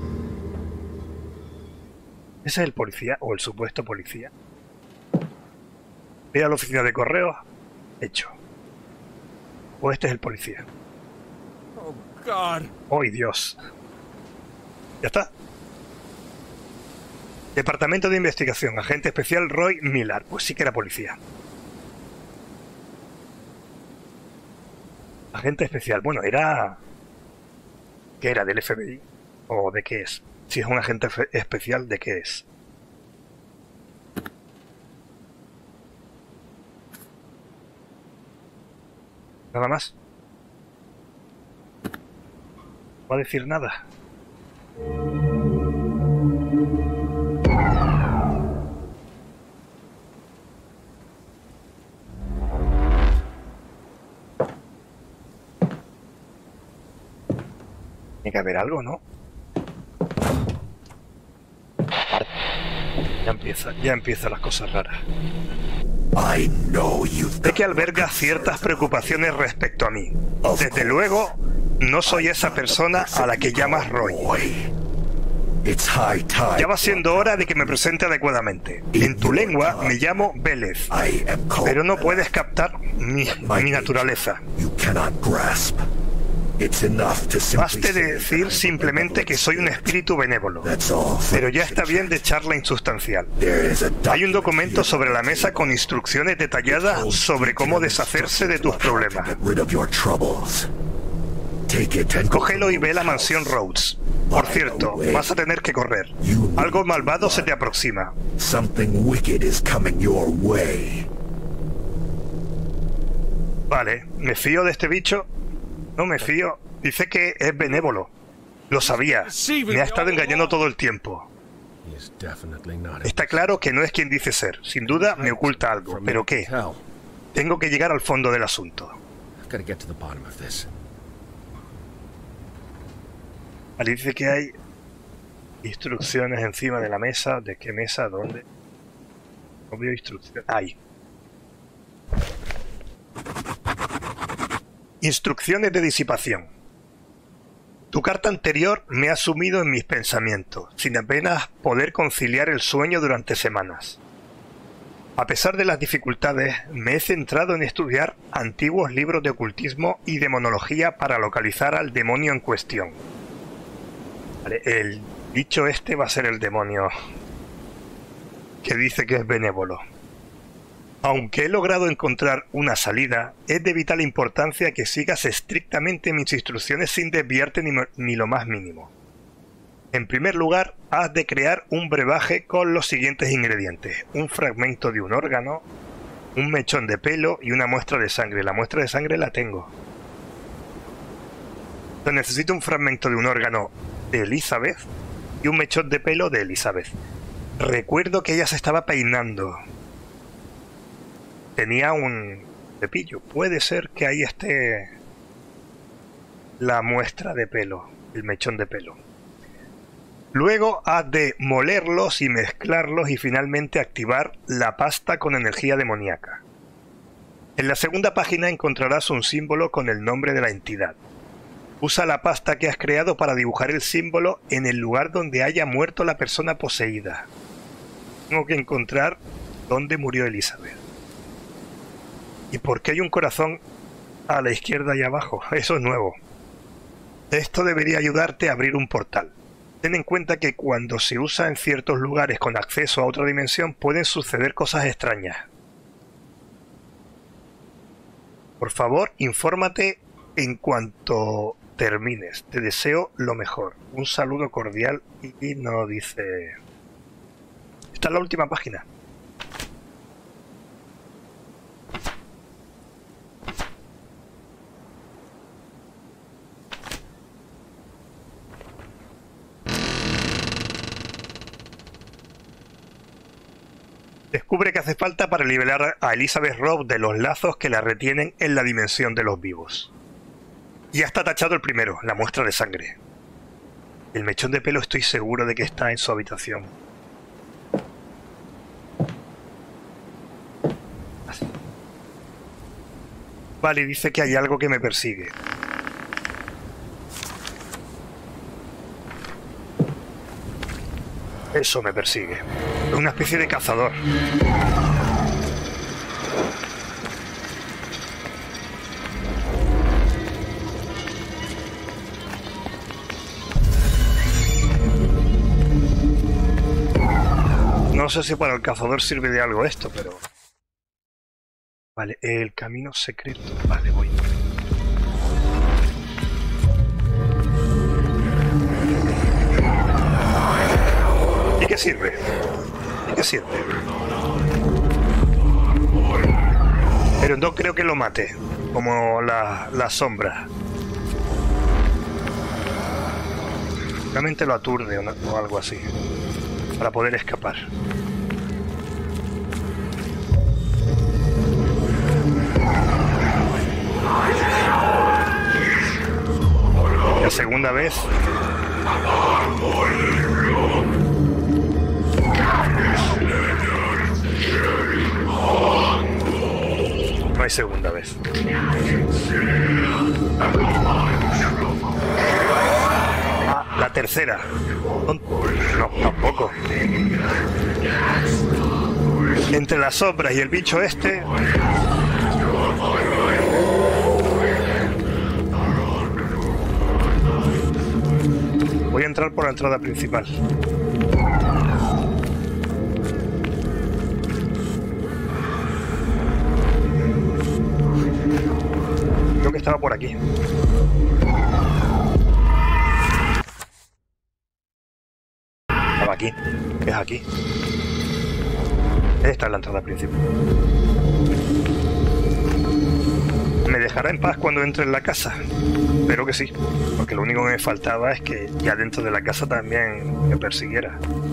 ¿Ese es el policía o el supuesto policía? Ve a la oficina de correos. Hecho. O este es el policía. Oh, God. ¡Oh, Dios! Ya está. Departamento de Investigación. Agente especial Roy Miller. Pues sí que era policía. Agente especial. Bueno, era... ¿Qué era? ¿Del F B I? ¿O de qué es? Si es un agente especial, ¿de qué es? Nada más. No va a decir nada. Tiene que haber algo, ¿no? Ya empieza, ya empiezan las cosas raras. Sé que alberga ciertas preocupaciones respecto a mí. Desde luego, no soy esa persona a la que llamas Roy. Ya va siendo hora de que me presente adecuadamente. En tu lengua me llamo Vélez, pero no puedes captar mi, mi naturaleza. Baste de decir simplemente que soy un espíritu benévolo, pero ya está bien de charla insustancial. Hay un documento sobre la mesa con instrucciones detalladas sobre cómo deshacerse de tus problemas. Cógelo y ve a la mansión Rhodes. Por cierto, vas a tener que correr. Algo malvado se te aproxima. Vale, ¿me fío de este bicho? No me fío. Dice que es benévolo. Lo sabía. Me ha estado engañando todo el tiempo. Está claro que no es quien dice ser. Sin duda me oculta algo. ¿Pero qué? Tengo que llegar al fondo del asunto. Vale, dice que hay instrucciones encima de la mesa. ¿De qué mesa? ¿Dónde? No veo instrucciones. Ahí. Instrucciones de disipación. Tu carta anterior me ha sumido en mis pensamientos, sin apenas poder conciliar el sueño durante semanas. A pesar de las dificultades, me he centrado en estudiar antiguos libros de ocultismo y demonología para localizar al demonio en cuestión. Vale, el bicho este va a ser el demonio que dice que es benévolo. Aunque he logrado encontrar una salida, es de vital importancia que sigas estrictamente mis instrucciones sin desviarte ni, ni lo más mínimo. En primer lugar, has de crear un brebaje con los siguientes ingredientes: un fragmento de un órgano, un mechón de pelo y una muestra de sangre. La muestra de sangre la tengo. Entonces necesito un fragmento de un órgano de Elizabeth y un mechón de pelo de Elizabeth. Recuerdo que ella se estaba peinando. Tenía un cepillo. Puede ser que ahí esté la muestra de pelo, el mechón de pelo. Luego has de molerlos y mezclarlos y finalmente activar la pasta con energía demoníaca. En la segunda página encontrarás un símbolo con el nombre de la entidad. Usa la pasta que has creado para dibujar el símbolo en el lugar donde haya muerto la persona poseída. Tengo que encontrar dónde murió Elizabeth. ¿Y por qué hay un corazón a la izquierda y abajo? Eso es nuevo. Esto debería ayudarte a abrir un portal. Ten en cuenta que cuando se usa en ciertos lugares con acceso a otra dimensión pueden suceder cosas extrañas. Por favor, infórmate en cuanto termines. Te deseo lo mejor. Un saludo cordial. Y nos dice... Esta es la última página. Descubre que hace falta para liberar a Elizabeth Rowe de los lazos que la retienen en la dimensión de los vivos. Ya está tachado el primero, la muestra de sangre. El mechón de pelo estoy seguro de que está en su habitación. Vale, dice que hay algo que me persigue. Eso me persigue. Es una especie de cazador. No sé si para el cazador sirve de algo esto, pero... Vale, el camino secreto. Vale, voy. ¿Y qué sirve? ¿Y qué sirve? Pero no creo que lo mate, como la, la sombra. Realmente lo aturde o, no, o algo así, para poder escapar. La segunda vez. No hay segunda vez. Ah, la tercera. No, tampoco. Entre las sombras y el bicho este... Voy a entrar por la entrada principal. Creo que estaba por aquí. Estaba aquí. ¿Qué es aquí? Esta es la entrada principal. ¿Me dejará en paz cuando entre en la casa? Espero que sí, porque lo único que me faltaba es que ya dentro de la casa también me persiguiera.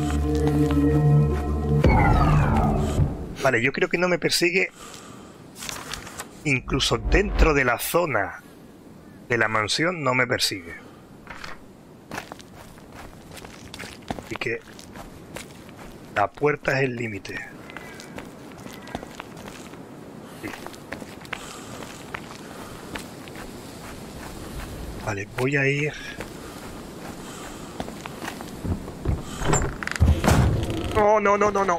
Vale, yo creo que no me persigue incluso dentro de la zona de la mansión, no me persigue. Así que la puerta es el límite. Vale, voy a ir... No, no, no, no, no.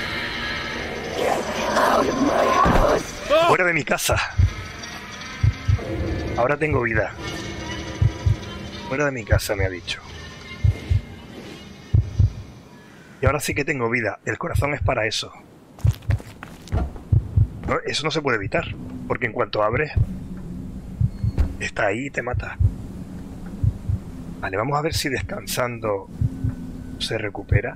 Fuera de mi casa. Ahora tengo vida. Fuera de mi casa, me ha dicho. Y ahora sí que tengo vida. El corazón es para eso. No, eso no se puede evitar. Porque en cuanto abres... Está ahí y te mata. Vale, vamos a ver si descansando se recupera.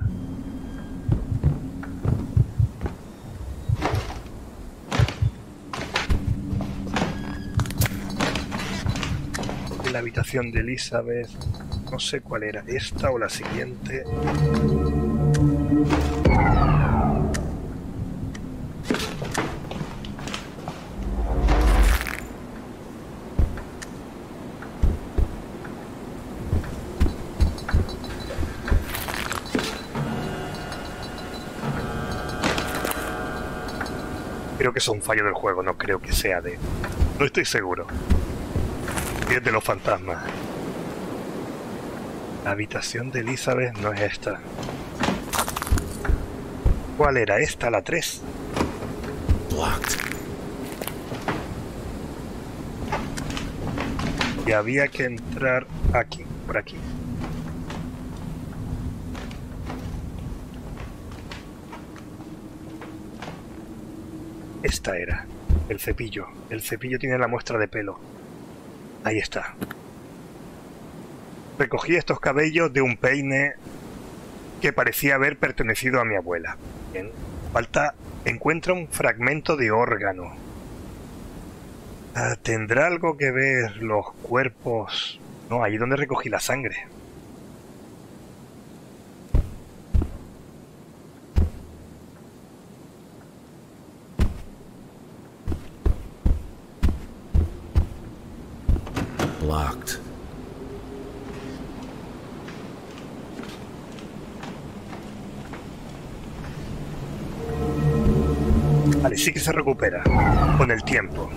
En la habitación de Elizabeth, no sé cuál era, esta o la siguiente. Creo que es un fallo del juego, no creo que sea de... No estoy seguro. Es de los fantasmas. La habitación de Elizabeth no es esta. ¿Cuál era esta? La tres. Y había que entrar aquí, por aquí. Esta era. El cepillo. El cepillo tiene la muestra de pelo. Ahí está. Recogí estos cabellos de un peine que parecía haber pertenecido a mi abuela. Bien. Falta... Encuentra un fragmento de órgano. Ah, ¿tendrá algo que ver los cuerpos? No, ahí donde recogí la sangre. Locked. Vale, sí que se recupera con el tiempo.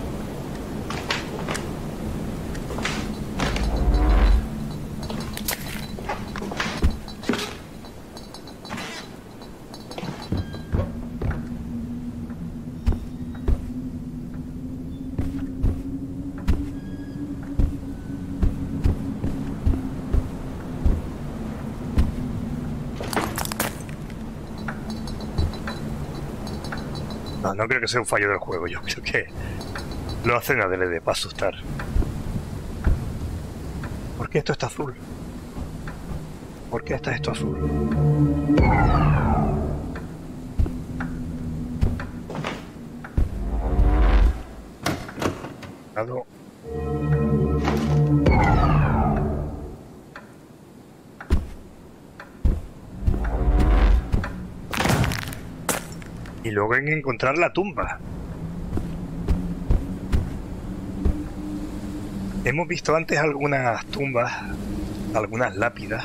No, no creo que sea un fallo del juego, yo creo que lo hacen adrede para asustar. ¿Por qué esto está azul? ¿Por qué está esto azul? Cuidado. Y luego hay que encontrar la tumba. Hemos visto antes algunas tumbas, algunas lápidas.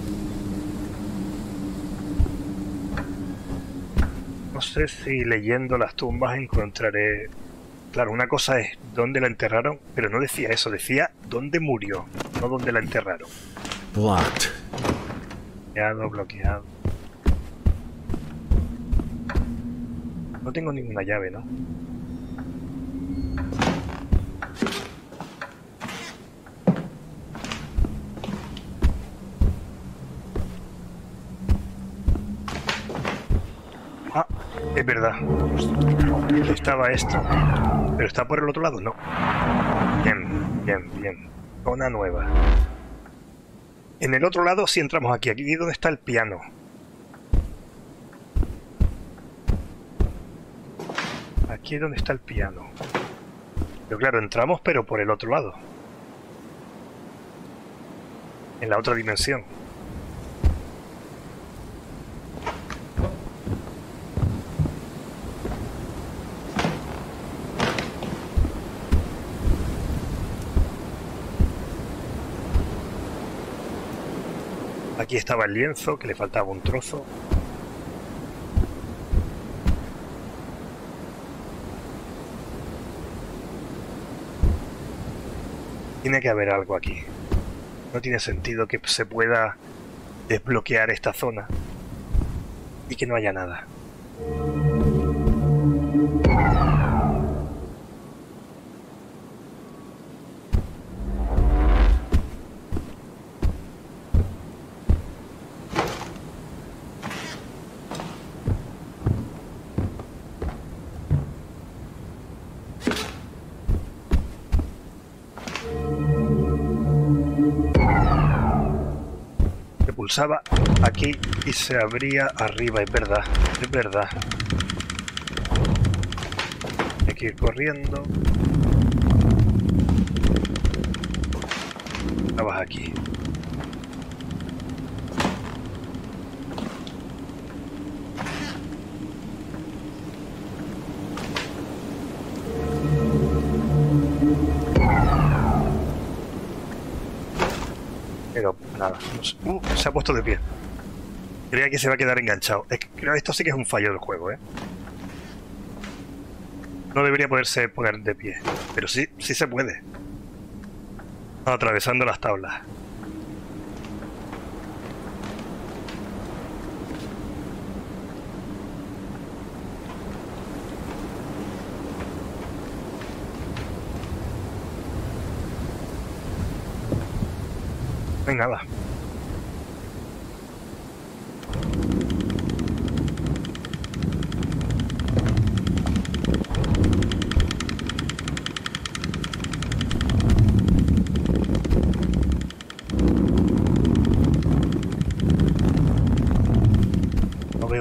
No sé si leyendo las tumbas encontraré... Claro, una cosa es dónde la enterraron, pero no decía eso, decía dónde murió, no dónde la enterraron. Blocked. Bloqueado, bloqueado. No tengo ninguna llave, ¿no? Ah, es verdad. Estaba esto. Pero está por el otro lado, no. Bien, bien, bien. Zona nueva. En el otro lado sí entramos aquí. Aquí es donde está el piano. Aquí es donde está el piano. Pero claro, entramos pero por el otro lado. En la otra dimensión. Aquí estaba el lienzo, que le faltaba un trozo. Tiene que haber algo aquí. No tiene sentido que se pueda desbloquear esta zona y que no haya nada. Pulsaba aquí y se abría arriba, es verdad, es verdad. Hay que ir corriendo. Estabas aquí. Pero nada, no sé. Uh, se ha puesto de pie. Creía que se va a quedar enganchado. Es que creo que esto sí que es un fallo del juego, ¿eh? No debería poderse poner de pie. Pero sí, sí se puede. Atravesando las tablas. No hay nada.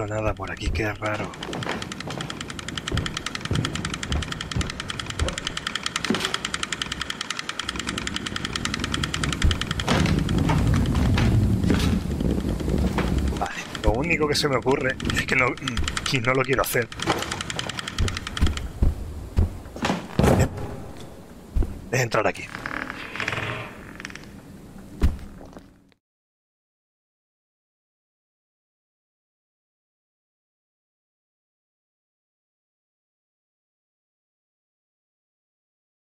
veo nada por aquí, qué raro. Vale, lo único que se me ocurre es que no, que no lo quiero hacer. Es entrar aquí.